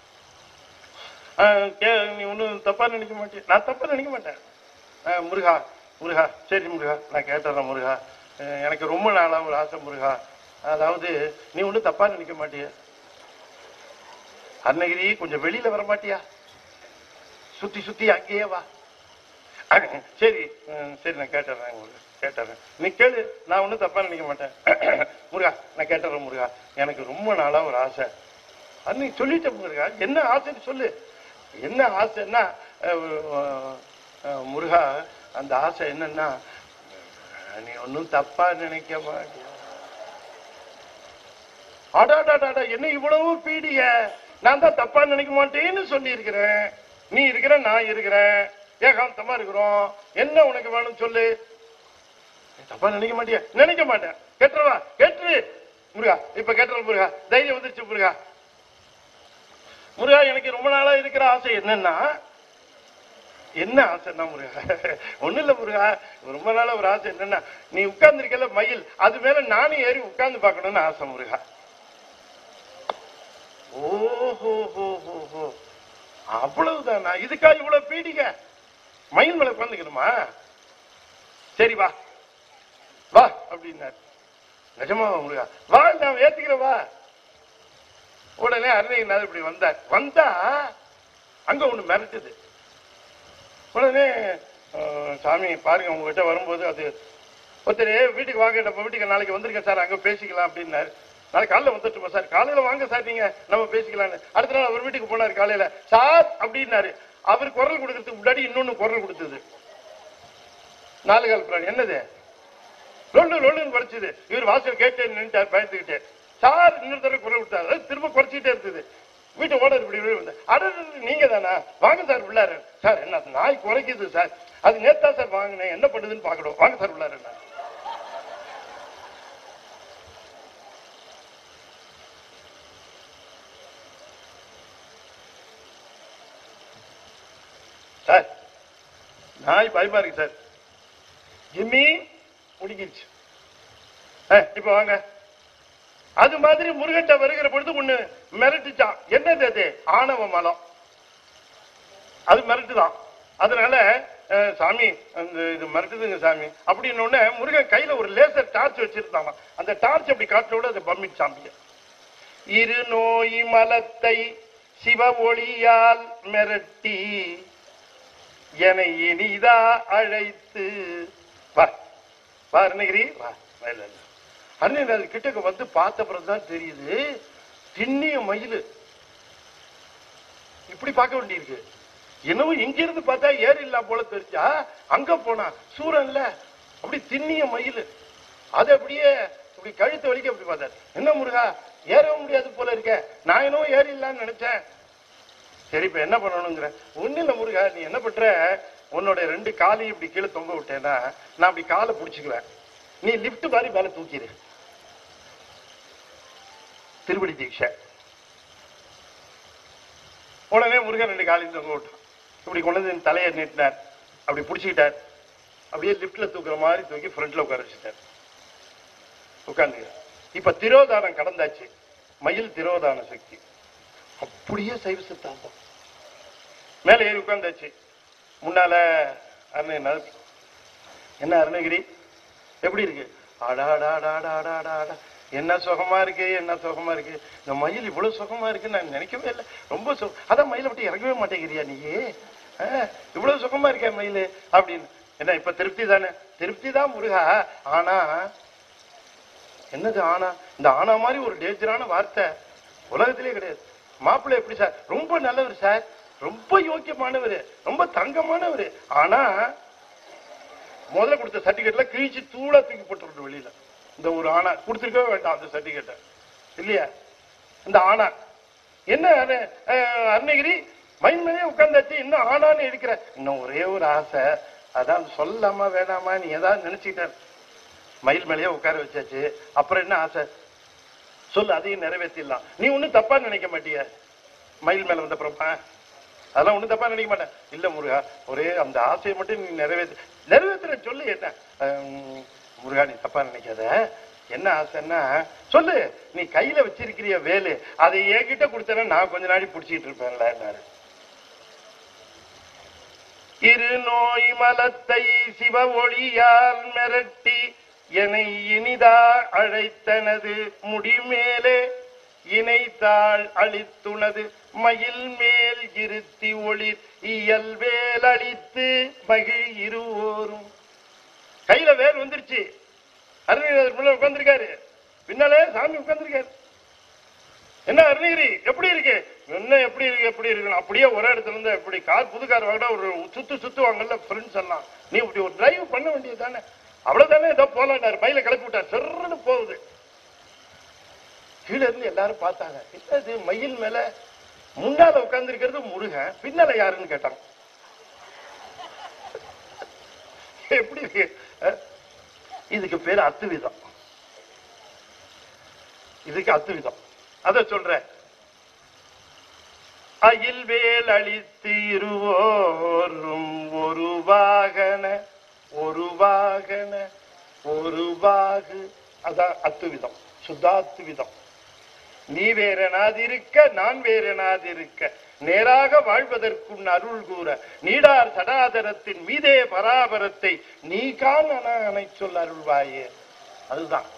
நீ ஒன்னும் தப்பா நினைக்க மாட்டேன். நான் தப்பா நினைக்க மாட்டேன். முருகா முருகா சரி முருகா, நான் கேட்டுறேன் முருகா. எனக்கு ரொம்ப நாளா ஒரு ஆசை முருகா. அதாவது நீ ஒன்னும் தப்பா நினைக்க மாட்டிய. அருணகிரி, கொஞ்சம் வெளியில வர மாட்டியா? சுத்தி சுத்தி அங்கேயே வா. சரி சரி, நான் கேட்டுறேன் கேட்டுறேன். நீ கேளு, நான் ஒன்னும் தப்பா நினைக்க மாட்டேன். முருகா, நான் கேட்டுறேன் முருகா. எனக்கு ரொம்ப நாளா ஒரு ஆசை. அன்னைக்கு சொல்லிட்டேன் முருகா, என்ன ஆசைன்னு சொல்லு. என்ன ஆசைன்னா முருகா, அந்த ஆசை என்னன்னா, நீ ஒன்னும் தப்பா நினைக்க மாட்டியா? அடாடாடா, என்ன இவ்வளவு பீடிய? நான் தான் தப்பா நினைக்க மாட்டேன்னு சொல்லி இருக்கிறேன். நீ இருக்கிற, நான் இருக்கிறேன், ஏகாந்தமா இருக்கிறோம். என்ன உனக்கு வேணும் சொல்லு. தப்பா நினைக்க மாட்டியா? நினைக்க மாட்டேன். கேட்டுருவா, கேட்டு முருகா. இப்ப கேட்டுற முருகா, தைரியம் வந்துருச்சு முருகா. முருகா, எனக்கு ரொம்ப நாளா இருக்கிற ஆசை என்னன்னா, என்ன ஆசைன்னா முருகா, ஒண்ணு இல்ல முருகா, ரொம்ப நாளா ஒரு ஆசை என்னன்னா, நீ உட்கார்ந்து இருக்கல மயில், அது மேல நானும் ஏறி உட்கார்ந்து பார்க்கணும்னு ஆசை முருகா. ஓஹோ, அவ்வளவுதானா? இதுக்கா இவ்வளவு பீடிக? மயில் மேல உட்காந்துக்கணுமா? சரி வா வா அப்படின்னாரு. நிஜமாவா முருகா? வா, நான் ஏத்துக்கிறேன் வா. உடனே அருணகிரிநாதர் இப்படி வந்தார். வந்தா அங்க ஒண்ணு மிரட்டுது. உடனே சாமி பாருங்க, உங்ககிட்ட வரும்போது அது ஒருத்தர் வீட்டுக்கு வாங்க, நம்ம வீட்டுக்கு நாளைக்கு வந்திருக்கேன் சார், அங்க பேசிக்கலாம் அப்படின்னாரு. நாளைக்கு காலையில வந்துட்டுமா சார்? காலையில வாங்க சார், நீங்க நம்ம பேசிக்கலான்னு. அடுத்த நாள் அவர் வீட்டுக்கு போனாரு. காலையில சார் அப்படின்னாரு. அவர் குரல் கொடுக்கறதுக்கு முன்னாடி இன்னொன்னு குரல் கொடுத்தது. நாலு கால் பிராணி என்னது லொல்லு லொல்லுன்னு படிச்சது. இவர் வாசல் கேட்டு நின்றுட்டார் பயந்துகிட்டே. சார் இன்னொரு தடவை குரல் கொடுத்தாரு. திரும்ப குறைச்சிக்கிட்டே இருந்தது. வீட்டு ஓடர் இப்படி வந்தேன். அட நீங்க தானா? வாங்க சார் உள்ளாரு. சார் என்ன நாய் குறைக்குது சார், அது நேத்தா சார் வாங்கினேன், என்ன பண்ணுதுன்னு பாக்கணும், வாங்க சார் உள்ளாரு. சார் நாய் பயமா இருக்கு சார். ஜிம்மி முடிஞ்சிருச்சு, இப்ப வாங்க. அது மாதிரி முருகட்ட வருகிற பொழுது ஒண்ணு மிரட்டுச்சான். என்னது அது? ஆணவ மலம். அது மிரட்டுதான். அதனால சாமி இது மிரட்டுதுங்க சாமி அப்படின்னு முருகன் கையில ஒரு லேசர் டார்ச் வச்சிருந்தாங்க. அந்த டார்ச் அப்படி காட்டோட அதை பம்மிட் சாம்பிய. இரு நோய் மலத்தை சிவ ஒளியால் மிரட்டி என இனிதா அழைத்து வா வா அருணகிரி வா. அருணகிரி கிட்டக்கு வந்து பார்த்த பிறகுதான் தெரியுது, திண்ணிய மயில். இப்படி பார்க்க வேண்டியிருக்கு. என்னவோ இங்க இருந்து பார்த்தா ஏர் இல்லா போல தெரிஞ்சா, அங்க போனா சூரன்ல அப்படி திண்ணிய மயில். அது அப்படியே இப்படி கழுத்து வலிக்க அப்படி பார்த்தாரு. என்ன முருகா, ஏறவும் முடியாது போல இருக்க, நான் என்னவோ ஏறி இல்லான்னு நினைச்சேன். சரி இப்ப என்ன பண்ணணுங்கிற? ஒண்ணு இல்ல முருகா, நீ என்ன பண்ற, உன்னோட ரெண்டு காலையும் இப்படி கீழே தொங்க விட்டேன்னா நான் அப்படி காலை பிடிச்சுக்குவேன், நீ லிப்ட் மாதிரி மேல தூக்கிடு. திருவடி தீட்சை. உடனே முருகன் ரெண்டு காலையும் தொங்க விட்டான். இப்படி கொண்டு தலையை நீட்டினார், அப்படி பிடிச்சிக்கிட்டார். அப்படியே லிப்ட்ல தூக்குற மாதிரி தூக்கி ஃப்ரண்ட்ல உட்கார வச்சுட்டார். உட்காந்து இப்ப திரோதானம் கடந்தாச்சு. மயில் திரோதான சக்தி. அப்படியே சைவ சித்தாந்தம் மேல ஏறி உட்கார்ந்தாச்சு. முன்னால அருணகிரி, என்ன அருணகிரி எப்படி இருக்கு? ஆடாடாடாடாடாடா, என்ன சுகமா இருக்கு, என்ன சுகமா இருக்கு. இந்த மயில் இவ்வளவு சுகமா இருக்கு நான் நினைக்கவே இல்லை. ரொம்ப சுகம். அதான் மயிலை விட்டு இறங்கவே மாட்டேங்கிறியா நீயே? இவ்வளவு சுகமா இருக்க மயில் அப்படின்னு. என்ன இப்ப திருப்தி தானே? திருப்தி தான் முருகா. ஆனா என்னது ஆனா? இந்த ஆனா மாதிரி ஒரு டேஞ்சரான வார்த்தை உலகத்திலே கிடையாது. மாப்பிள்ளை எப்படி சார்? ரொம்ப நல்லவர் சார், ரொம்ப யோக்கியமானவர், ரொம்ப தங்கமானவர். ஆனா முதல்ல கொடுத்த சர்டிபிகேட்ல கிழிச்சு தூளா தூக்கி போட்டு வெளியில. இந்த ஒரு ஆனா கொடுத்துருக்கவே வேண்டாம் அந்த சர்டிபிகேட்டை, இல்லையா? இந்த ஆனா என்ன அருணகிரி மைண்ட் மேலே உட்கார்ந்தாச்சு, இன்னும் ஆனான்னு இருக்கிற. இன்னும் ஒரே ஒரு ஆசை, அதான் சொல்லாமா வேணாமா நீ ஏதாவது நினைச்சுக்கிட்ட. மயில் மேலேயே உட்கார வச்சாச்சு, அப்புறம் என்ன ஆசை சொல்லு, அதையும் நிறைவேற்றிடலாம். நீ ஒன்னும் தப்பா நினைக்க மாட்டிய மயில் மேல வந்த பிரபா? அதெல்லாம் ஒண்ணும் தப்பா நினைக்க மாட்டேன். இல்ல முருகா, ஒரே அந்த ஆசையை மட்டும் நீ நிறைவேற்ற நிறைவேற்ற சொல்லு. என்ன முருகா நீ தப்பா நினைக்காத. என்ன ஆசைன்னா சொல்லு. நீ கையில வச்சிருக்கிறிய வேலு, அதை என்கிட்ட கொடுத்தேன்னா நான் கொஞ்ச நாடி பிடிச்சிட்டு இருப்பேன்ல. என்னாரு இரு நோய் மலத்தை சிவ ஒளியால் மிரட்டி என்னை இனிதா அழைத்தனது முடிமேலே இணைத்தாள் அளித்துனது மயில் மேல் இருத்தி ஒளிர் இயல்வேல் அளித்து மகிழ் இருவோரும். கையில வேல் வந்துருச்சு. அருணகிரி உட்கார்ந்துருக்காரு, பின்னாலே சாமி உட்கார்ந்துருக்காரு. என்ன அருணகிரி எப்படி இருக்கு, என்ன எப்படி இருக்கு எப்படி இருக்கு, அப்படியே ஒரே இடத்துல இருந்து எப்படி கார் புது கார் வாங்கினா ஒரு சுத்து சுத்துவாங்கல்ல ஃப்ரெண்ட்ஸ் எல்லாம், நீ இப்படி ஒரு டிரைவ் பண்ண வேண்டியது தானே, அவ்வளவுதானே, ஏதோ போலாண்டாரு, பையில கிளப்பி விட்டார், செருன்னு போகுது. கீழே இருந்து எல்லாரும் பார்த்தாங்க, இது மயில் மேல முன்னால உட்கார்ந்து இருக்கிறது முருகன், பின்னால யாருன்னு கேட்டாங்க. எப்படி இருக்கு, இதுக்கு பேரு அத்துவிதம், இதுக்கு அத்துவிதம். அத சொல்ற, அயில் வேல் அளித்து இருவோரும் ஒரு வாகன ஒரு வாகன ஒரு வாகு, அதான் அத்துவிதம், சுத்தாத்துவிதம். நீ வேறனாதிருக்க நான் வேறனாதிருக்க நேராக வாழ்வதற்கும் அருள் கூற நீடார் சடாதரத்தின் மீதே பராபரத்தை நீ காண அனை சொல் அருள்வாயே. அதுதான்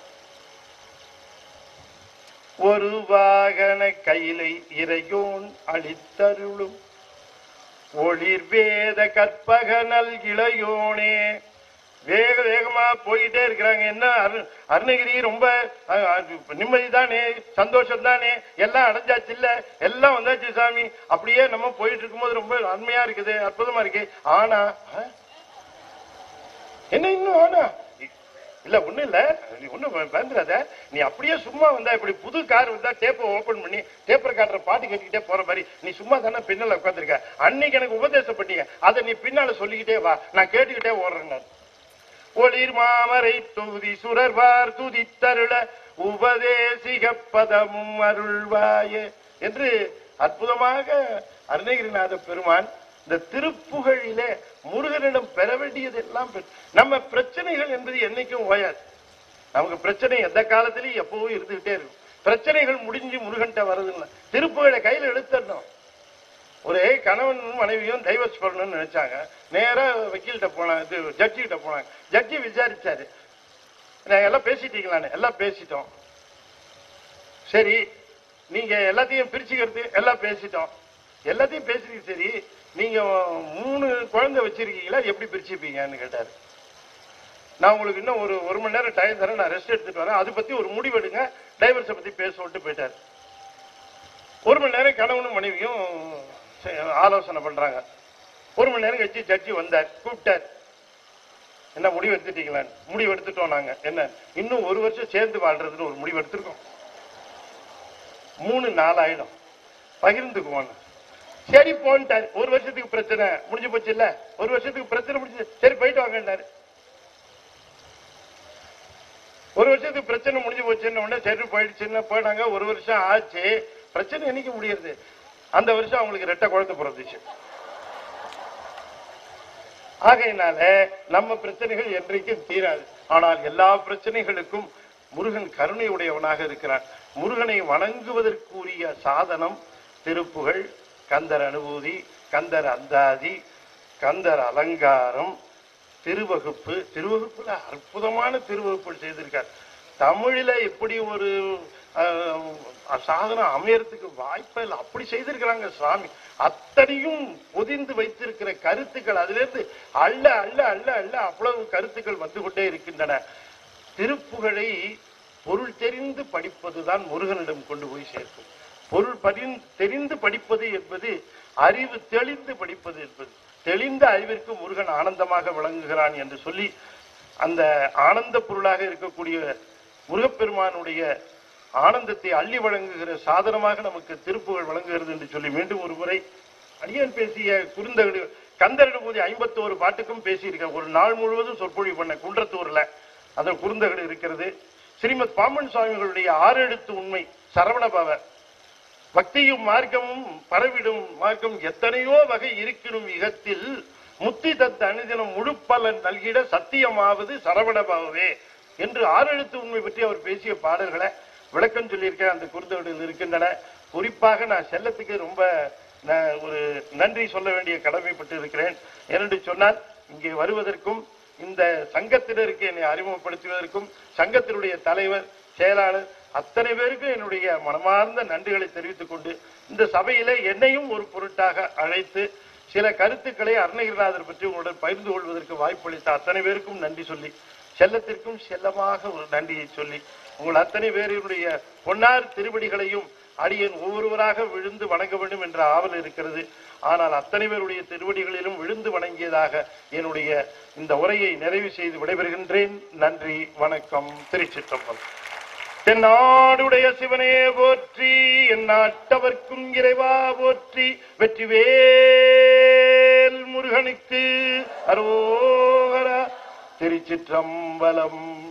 ஒரு வாகன கையிலை இறையோன் அளித்தருளும் ஒளிர் வேத கற்பக நல் இளையோனே. வேக வேகமா போயிட்டே இருக்கிறாங்க. என்ன அருணகிரி ரொம்ப நிம்மதி தானே, சந்தோஷம் தானே, எல்லாம் அடைஞ்சாச்சு இல்ல, எல்லாம் வந்தாச்சு சாமி, அப்படியே நம்ம போயிட்டு இருக்கும்போது ரொம்ப அருமையா இருக்குது, அற்புதமா இருக்கு. ஆனா என்ன இன்னும் ஆனா இல்ல ஒண்ணு இல்ல, நீ ஒண்ணு வந்துடாத, நீ அப்படியே சும்மா வந்தா இப்படி புது கார் வந்தா டேப்பை ஓபன் பண்ணி டேப்பர் காட்டுற பாட்டு கேட்டுக்கிட்டே போற மாதிரி நீ சும்மா தானே பின்னால உட்காந்துருக்க, அன்னைக்கு எனக்கு உபதேசம் பண்ணீங்க, அதை நீ பின்னால சொல்லிக்கிட்டே வா, நான் கேட்டுக்கிட்டே ஓடுறேன். ஒளிர் மாமரை தொகுதி சுரர்வார் துதித்தருள உபதேசிக பதமும் அருள்வாயே என்று அற்புதமாக அருணகிரிநாத பெருமான் இந்த திருப்புகழிலே முருகனிடம் பெற வேண்டியது எல்லாம் நம்ம பிரச்சனைகள் என்பது என்னைக்கும் ஓயாது. நமக்கு பிரச்சனை எந்த காலத்திலையும் எப்பவும் இருந்துகிட்டே இருக்கும். பிரச்சனைகள் முடிஞ்சு முருகன்ட்ட வரதில்லை, திருப்புகழை கையில் எடுத்துடணும். ஒரு கணவன் மனைவியும் டைவர்ஸ் பண்ணணும்னு நினைச்சாங்க, நேரா வக்கீல்கிட்ட போனாங்க, இது ஜட்ஜி கிட்ட போனாங்க. ஜட்ஜி விசாரிச்சாரு, எல்லாம் பேசிட்டீங்களான்னு. எல்லாம் பேசிட்டோம். சரி, நீங்க எல்லாத்தையும் பிரிச்சுக்கிறது எல்லாம் பேசிட்டோம், எல்லாத்தையும் பேசுறீங்க. சரி, நீங்க மூணு குழந்தை வச்சிருக்கீங்களா, எப்படி பிரிச்சுப்பீங்கன்னு கேட்டாரு. நான் உங்களுக்கு இன்னும் ஒரு ஒரு மணி நேரம் டைம் தரேன், நான் ரெஸ்ட் எடுத்துட்டு வரேன், அதை பத்தி ஒரு முடிவெடுங்க, டைவர்ஸை பத்தி பேச விட்டு போயிட்டாரு. ஒரு மணி நேரம் கணவனும் மனைவியும் ஆலோசனை பண்றாங்க. ஒரு மணி நேரம் கழிச்சு ஜட்ஜி வந்தார், கூப்பிட்டார். என்ன முடிவு எடுத்துட்டீங்களான்னு. முடிவு எடுத்துட்டோம் நாங்க. என்ன, இன்னும் ஒரு வருஷம் சேர்ந்து வாழ்றதுன்னு ஒரு முடிவு எடுத்திருக்கோம், மூணு நாள் ஆயிடும், பகிர்ந்துக்குவோம். சரி போன்ட்டார். ஒரு வருஷத்துக்கு பிரச்சனை முடிஞ்சு போச்சு இல்ல, ஒரு வருஷத்துக்கு பிரச்சனை முடிஞ்சு, சரி போயிட்டு வாங்கினாரு. ஒரு வருஷத்துக்கு பிரச்சனை முடிஞ்சு போச்சுன்னு உடனே சரி போயிடுச்சுன்னு போயிட்டாங்க. ஒரு வருஷம் ஆச்சு, பிரச்சனை என்னைக்கு முடியுது, அந்த வருஷம் அவங்களுக்கு ரெட்டை குழந்தை பிறந்துச்சு. ஆகையினால நம்ம பிரச்சனைகள் என்றைக்கும் தீராது. ஆனால் எல்லா பிரச்சனைகளுக்கும் முருகன் கருணை உடையவனாக இருக்கிறான். முருகனை வணங்குவதற்குரிய சாதனம் திருப்புகழ், கந்தர் அனுபூதி, கந்தர் அந்தாதி, கந்தர் அலங்காரம், திருவகுப்பு. திருவகுப்புல அற்புதமான திருவகுப்பு செய்திருக்கார். தமிழில இப்படி ஒரு சாதனம் அமையறதுக்கு வாய்ப்பே இல்லை, அப்படி செய்திருக்கிறாங்க சுவாமி. அத்தனையும் பொதிந்து வைத்திருக்கிற கருத்துக்கள், அதுல இருந்து அள்ள அள்ள அள்ள அள்ள அவ்வளவு கருத்துக்கள் வந்து கொண்டே இருக்கின்றன. திருப்புகழை பொருள் தெரிந்து படிப்பதுதான் முருகனிடம் கொண்டு போய் சேர்க்கும். பொருள் தெரிந்து படிப்பது என்பது அறிவு தெளிந்து படிப்பது என்பது. தெளிந்த அறிவிற்கு முருகன் ஆனந்தமாக விளங்குகிறான் என்று சொல்லி, அந்த ஆனந்த பொருளாக இருக்கக்கூடிய முருகப்பெருமானுடைய ஆனந்தத்தை அள்ளி வழங்குகிற சாதனமாக நமக்கு திருப்புகழ் வழங்குகிறது என்று சொல்லி மீண்டும் ஒரு முறை அடியன் பேசிய குறுந்தகடு கந்தரிடம் போது ஐம்பத்தோரு பாட்டுக்கும் பேசியிருக்க. ஒரு நாள் முழுவதும் சொற்பொழிவு பண்ண குன்றத்தூர்ல அந்த குறுந்தகடு இருக்கிறது. ஸ்ரீமத் பாம்பன் சுவாமிகளுடைய ஆறு எழுத்து உண்மை சரவணபவ பக்தியும் மார்க்கமும் பரவிடும் மார்க்கம் எத்தனையோ வகை இருக்கணும் இகத்தில் முத்தி தத்த அனுதினம் முழுப்பலன் நல்கிட சத்தியமாவது சரவணபவவே என்று ஆறு எழுத்து உண்மை பற்றி அவர் பேசிய பாடல்களை விளக்கம் சொல்லியிருக்க அந்த குறுந்தகடில் இருக்கின்றன. குறிப்பாக நான் செல்லத்துக்கு ரொம்ப ஒரு நன்றி சொல்ல வேண்டிய கடமைப்பட்டு இருக்கிறேன். என்று சொன்னால் இங்கே வருவதற்கும் இந்த சங்கத்தினருக்கு என்னை அறிமுகப்படுத்துவதற்கும் சங்கத்தினுடைய தலைவர் செயலாளர் அத்தனை பேருக்கும் என்னுடைய மனமார்ந்த நன்றிகளை தெரிவித்துக் கொண்டு இந்த சபையில என்னையும் ஒரு பொருட்டாக அழைத்து சில கருத்துக்களை அருணகிரிநாதர் பற்றி உங்களுடன் பகிர்ந்து கொள்வதற்கு வாய்ப்பளித்த அத்தனை பேருக்கும் நன்றி சொல்லி, செல்லத்திற்கும் செல்லமாக ஒரு நன்றியை சொல்லி, உங்கள் அத்தனை பேருடைய பொன்னார் திருவடிகளையும் அடியேன் ஒவ்வொருவராக விழுந்து வணங்க வேண்டும் என்ற ஆவல் இருக்கிறது. ஆனால் அத்தனை பேருடைய திருவடிகளிலும் விழுந்து வணங்கியதாக என்னுடைய இந்த உரையை நிறைவு செய்து விடைபெறுகின்றேன். நன்றி, வணக்கம். திருச்சிற்றம்பலம். தென்னாடுடைய சிவனே போற்றி, என் நாட்டவர்க்கும் இறைவா போற்றி, வெற்றிவேல் முருகனுக்கு அரோகரா. திருச்சிற்றம்பலம்.